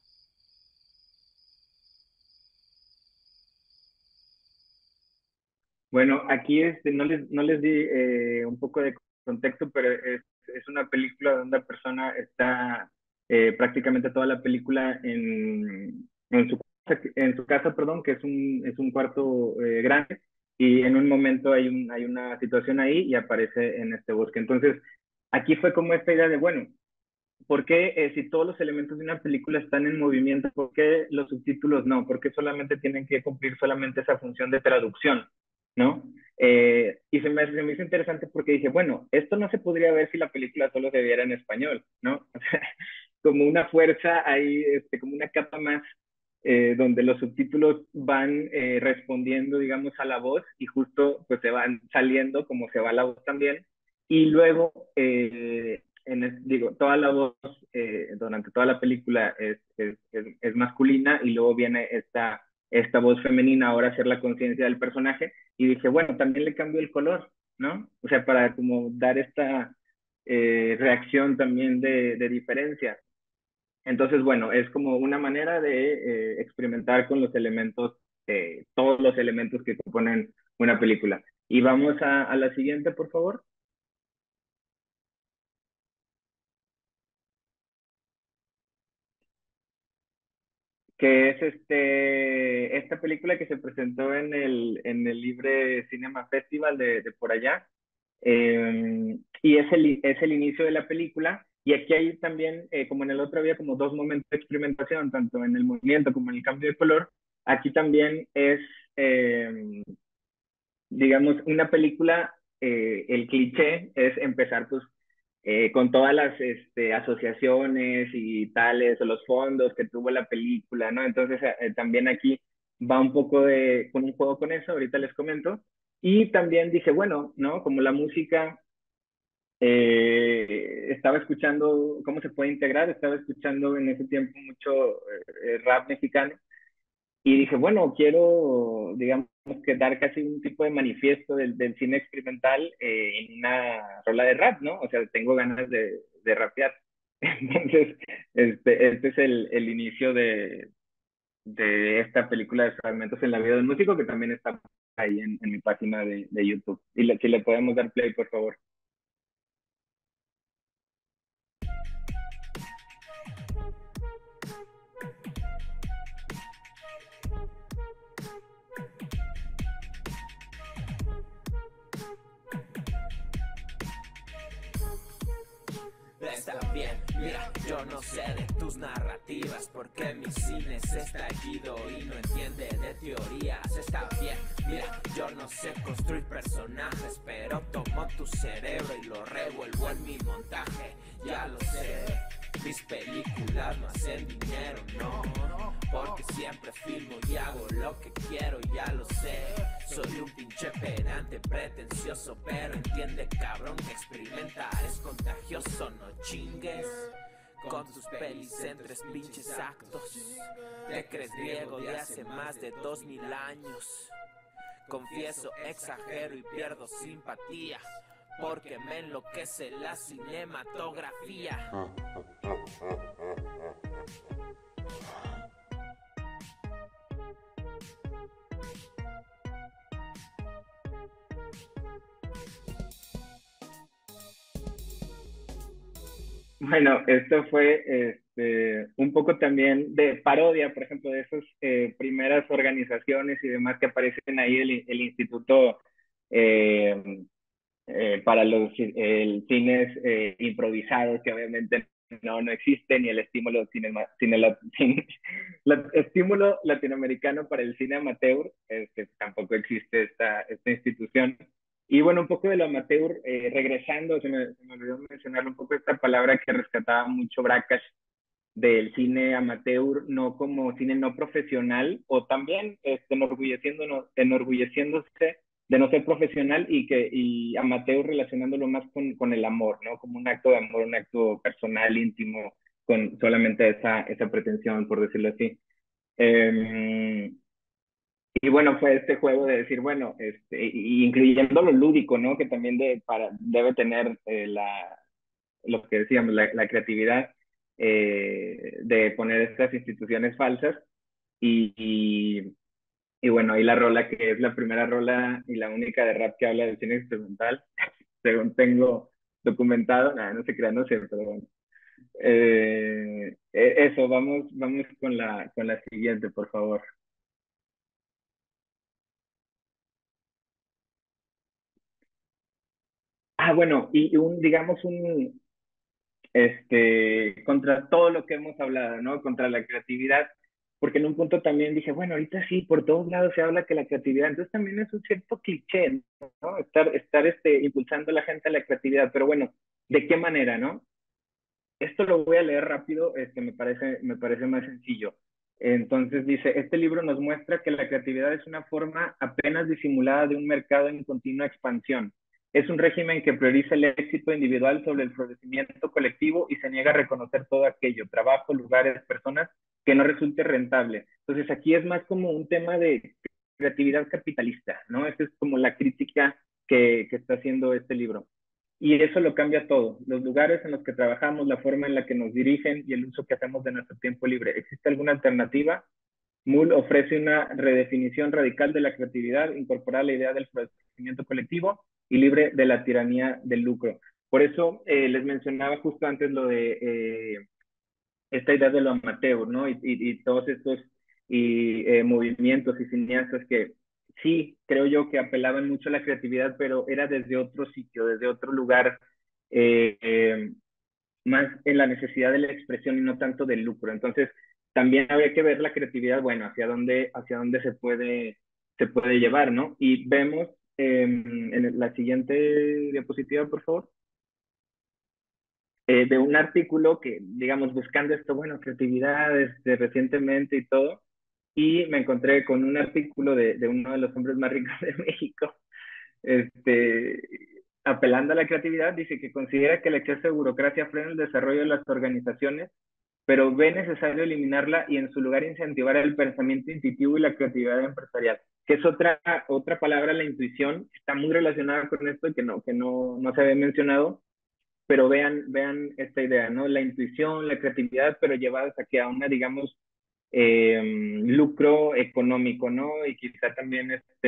Bueno, aquí no les di un poco de contexto, pero es una película donde una persona está prácticamente toda la película en su casa, perdón, que es un cuarto grande, y en un momento hay una situación ahí y aparece en este bosque. Entonces, aquí fue como esta idea de, bueno, ¿por qué si todos los elementos de una película están en movimiento, por qué los subtítulos no? ¿Por qué solamente tienen que cumplir solamente esa función de traducción? ¿No? Y se me hizo interesante porque dije, bueno, esto no se podría ver si la película solo se viera en español, ¿no? O sea, como una fuerza ahí, como una capa más, donde los subtítulos van respondiendo, digamos, a la voz y justo pues se van saliendo como se va la voz también. Y luego, digo, toda la voz durante toda la película es masculina y luego viene esta voz femenina ahora a hacer la conciencia del personaje y dije, bueno, también le cambio el color, ¿no? O sea, para como dar esta reacción también de diferencia. Entonces, bueno, es como una manera de experimentar con los elementos, todos los elementos que componen una película. Y vamos a la siguiente, por favor. Que es esta película que se presentó en el Libre Cinema Festival de por allá. Y es el inicio de la película. Y aquí hay también, como en el otro había como dos momentos de experimentación, tanto en el movimiento como en el cambio de color. Aquí también es, digamos, una película, el cliché es empezar pues con todas las asociaciones y tales, o los fondos que tuvo la película, ¿no? Entonces también aquí va un poco con un juego con eso, ahorita les comento. Y también dije, bueno, ¿no? Como la música, estaba escuchando cómo se puede integrar, estaba escuchando en ese tiempo mucho rap mexicano. Y dije, bueno, quiero, digamos, que dar casi un tipo de manifiesto del cine experimental en una rola de rap, ¿no? O sea, tengo ganas de rapear. Entonces, este es el inicio de esta película de Fragmentos en la vida del músico, que también está ahí en mi página de YouTube. Y si le podemos dar play, por favor. Está bien, mira, yo no sé de tus narrativas porque mi cine es estallido y no entiende de teorías. Está bien, mira, yo no sé construir personajes, pero tomo tu cerebro y lo revuelvo en mi montaje. Ya lo sé, mis películas no hacen dinero, no, porque siempre filmo y hago lo que quiero, ya lo sé. Soy un pinche pedante pretencioso, pero entiende, cabrón, que experimentar es contagioso, no chingues con tus pelis en 3 pinches actos. Te crees griego de hace más de 2000 años. Confieso, exagero y pierdo simpatía, porque me enloquece la cinematografía. Bueno, esto fue un poco también de parodia, por ejemplo, de esas primeras organizaciones y demás que aparecen ahí, el Instituto eh, para los cines improvisados, que obviamente no existe, ni el estímulo, estímulo latinoamericano para el cine amateur, que tampoco existe esta institución. Y bueno, un poco de lo amateur, regresando, se me olvidó mencionar un poco esta palabra que rescataba mucho Bracas, del cine amateur, no como cine no profesional, o también enorgulleciéndose de no ser profesional y amateur relacionándolo más con el amor, ¿no? Como un acto de amor, un acto personal, íntimo, con solamente esa pretensión, por decirlo así. Y bueno, fue este juego de decir, bueno, incluyendo lo lúdico, ¿no? Que también debe tener lo que decíamos, la creatividad de poner estas instituciones falsas. Y bueno, ahí la rola que es la primera rola y la única de rap que habla del cine experimental, según tengo documentado, nada, no se crea, no sé, pero bueno. Eso, vamos con la siguiente, por favor. Bueno, y digamos, contra todo lo que hemos hablado, ¿no? Contra la creatividad, porque en un punto también dije, bueno, ahorita sí, por todos lados se habla que la creatividad, entonces también es un cierto cliché, ¿no? Estar impulsando a la gente a la creatividad, pero bueno, ¿de qué manera, no? Esto lo voy a leer rápido, me parece más sencillo. Entonces dice, este libro nos muestra que la creatividad es una forma apenas disimulada de un mercado en continua expansión. Es un régimen que prioriza el éxito individual sobre el florecimiento colectivo y se niega a reconocer todo aquello, trabajo, lugares, personas, que no resulte rentable. Entonces aquí es más como un tema de creatividad capitalista, ¿no? Esa es como la crítica que está haciendo este libro. Y eso lo cambia todo. Los lugares en los que trabajamos, la forma en la que nos dirigen y el uso que hacemos de nuestro tiempo libre. ¿Existe alguna alternativa? Mull ofrece una redefinición radical de la creatividad, incorporar la idea del florecimiento colectivo y libre de la tiranía del lucro. Por eso les mencionaba justo antes lo de esta idea de lo amateur, ¿no? Y todos estos movimientos y cineastas que sí, creo yo que apelaban mucho a la creatividad, pero era desde otro sitio, desde otro lugar, eh, eh, más en la necesidad de la expresión y no tanto del lucro. Entonces, también habría que ver la creatividad, bueno, hacia dónde se puede llevar, ¿no? Y vemos en la siguiente diapositiva, por favor. de un artículo que, digamos, buscando esto, bueno, creatividad recientemente y todo, y me encontré con un artículo de uno de los hombres más ricos de México, este, apelando a la creatividad, dice que considera que el exceso de burocracia frena el desarrollo de las organizaciones, pero ve necesario eliminarla y en su lugar incentivar el pensamiento intuitivo y la creatividad empresarial, que es otra palabra, la intuición, está muy relacionada con esto y que no se había mencionado, pero vean esta idea, ¿no? La intuición, la creatividad, pero llevadas aquí a una, digamos, lucro económico, ¿no? Y quizá también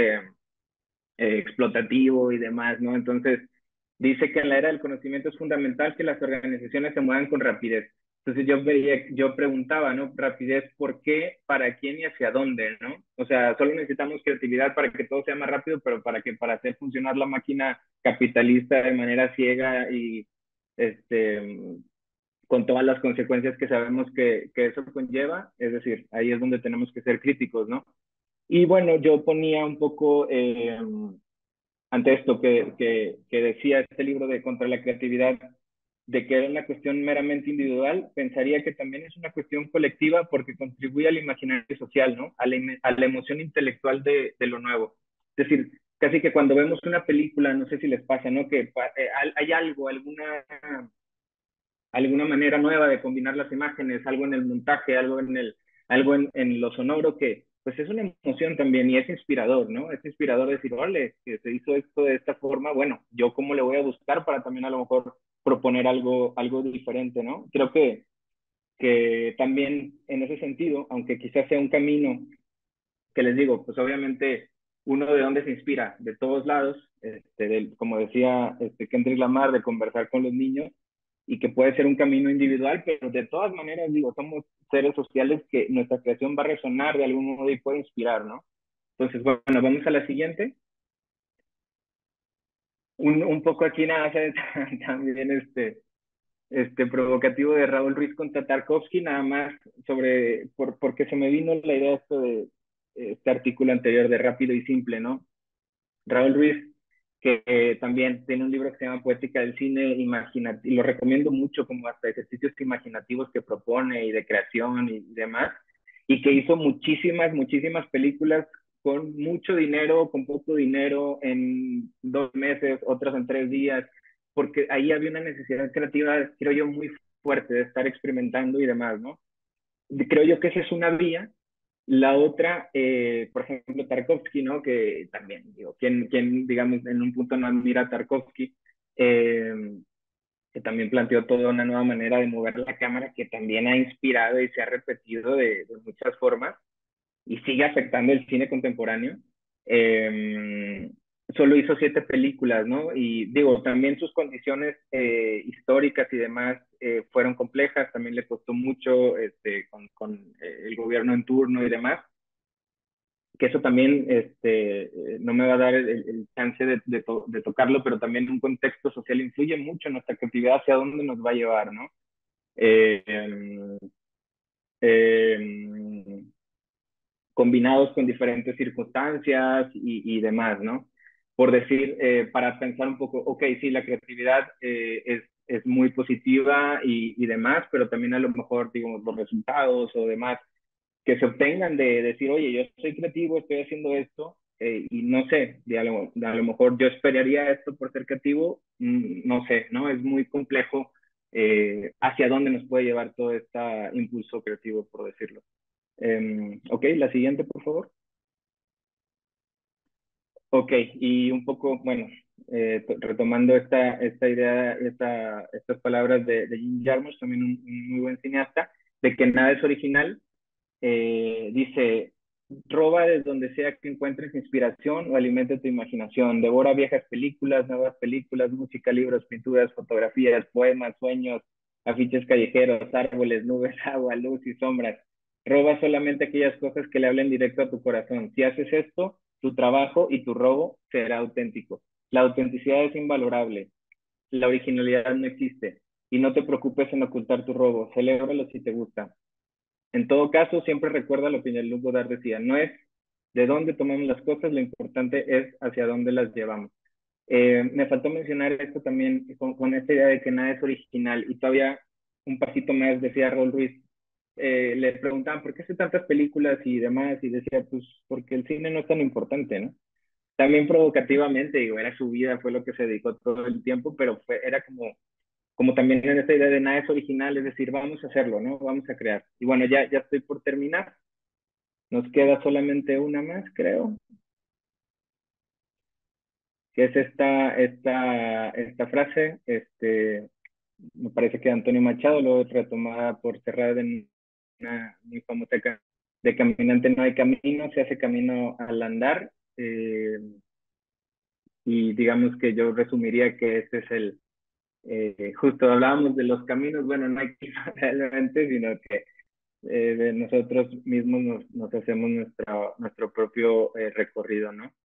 explotativo y demás, ¿no? Entonces, dice que en la era del conocimiento es fundamental que las organizaciones se muevan con rapidez. Entonces yo preguntaba, ¿no? Rapidez, ¿por qué, para quién y hacia dónde, ¿no? O sea, solo necesitamos creatividad para que todo sea más rápido, pero para hacer funcionar la máquina capitalista de manera ciega y este, con todas las consecuencias que sabemos que eso conlleva, es decir, ahí es donde tenemos que ser críticos, ¿no? Y bueno, yo ponía un poco ante esto que decía este libro de Contra la Creatividad, de que era una cuestión meramente individual, pensaría que también es una cuestión colectiva porque contribuye al imaginario social, ¿no? A la emoción intelectual de lo nuevo. Es decir, casi que cuando vemos una película, no sé si les pasa, ¿no? Que hay algo, alguna manera nueva de combinar las imágenes, algo en el montaje, algo en lo sonoro que pues es una emoción también y es inspirador, ¿no? Es inspirador decir, ole, que se hizo esto de esta forma, bueno, yo cómo le voy a buscar para también a lo mejor proponer algo diferente, ¿no? Creo que también en ese sentido, aunque quizás sea un camino que les digo, pues obviamente uno de dónde se inspira, de todos lados, como decía Kendrick Lamar, de conversar con los niños, y que puede ser un camino individual, pero de todas maneras, digo, somos seres sociales que nuestra creación va a resonar de algún modo y puede inspirar, ¿no? Entonces, bueno, vamos a la siguiente. Un poco aquí nada, también provocativo de Raúl Ruiz contra Tarkovsky, nada más porque se me vino la idea esto de este artículo anterior de Rápido y Simple, ¿no? Raúl Ruiz, que también tiene un libro que se llama Poética del Cine Imaginativo, y lo recomiendo mucho como hasta ejercicios imaginativos que propone y de creación y demás, y que hizo muchísimas películas con mucho dinero, con poco dinero, en 2 meses, otras en 3 días, porque ahí había una necesidad creativa, creo yo, muy fuerte de estar experimentando y demás, ¿no? Creo yo que esa es una vía. La otra, por ejemplo, Tarkovsky, ¿no? Que también, digo, ¿quién, digamos, en un punto no admira a Tarkovsky? Eh, que también planteó toda una nueva manera de mover la cámara que también ha inspirado y se ha repetido de muchas formas y sigue afectando el cine contemporáneo. Eh, Solo hizo 7 películas, ¿no? Y digo, también sus condiciones históricas y demás fueron complejas, también le costó mucho con el gobierno en turno y demás, que eso también no me va a dar el chance de tocarlo, pero también un contexto social influye mucho en nuestra creatividad hacia dónde nos va a llevar, ¿no? Eh, eh, Combinados con diferentes circunstancias y demás, ¿no? Por decir, para pensar un poco, ok, sí, la creatividad es muy positiva y demás, pero también a lo mejor, digamos, los resultados o demás que se obtengan de decir, oye, yo soy creativo, estoy haciendo esto, y no sé, a lo mejor yo esperaría esto por ser creativo, no sé, ¿no? Es muy complejo hacia dónde nos puede llevar todo este impulso creativo, por decirlo. Ok, la siguiente, por favor. Ok, y un poco, bueno, retomando esta idea, estas palabras de Jim Jarmusch, también un muy buen cineasta, de que nada es original, dice, roba desde donde sea que encuentres inspiración o alimente tu imaginación, devora viejas películas, nuevas películas, música, libros, pinturas, fotografías, poemas, sueños, afiches callejeros, árboles, nubes, agua, luz y sombras. Roba solamente aquellas cosas que le hablen directo a tu corazón. Si haces esto, tu trabajo y tu robo será auténtico. La autenticidad es invalorable. La originalidad no existe. Y no te preocupes en ocultar tu robo. Celébralo si te gusta. En todo caso, siempre recuerda lo que Jean-Luc Godard decía, no es de dónde tomamos las cosas, lo importante es hacia dónde las llevamos. Me faltó mencionar esto también con esta idea de que nada es original y todavía un pasito más decía Raúl Ruiz, le preguntaban por qué hace tantas películas y demás y decía pues porque el cine no es tan importante, ¿no? También provocativamente, digo, era su vida, fue lo que se dedicó todo el tiempo, pero era como también en esta idea de nada es original, es decir, vamos a hacerlo, ¿no? Vamos a crear. Y bueno, ya estoy por terminar, nos queda solamente una más, creo, que es esta frase, me parece que de Antonio Machado, luego retomada por Serrat en una muy famosa de caminante no hay camino, se hace camino al andar, y digamos que yo resumiría que este es justo hablábamos de los caminos, bueno, no hay que realmente, sino que de nosotros mismos nos hacemos nuestro propio recorrido, ¿no?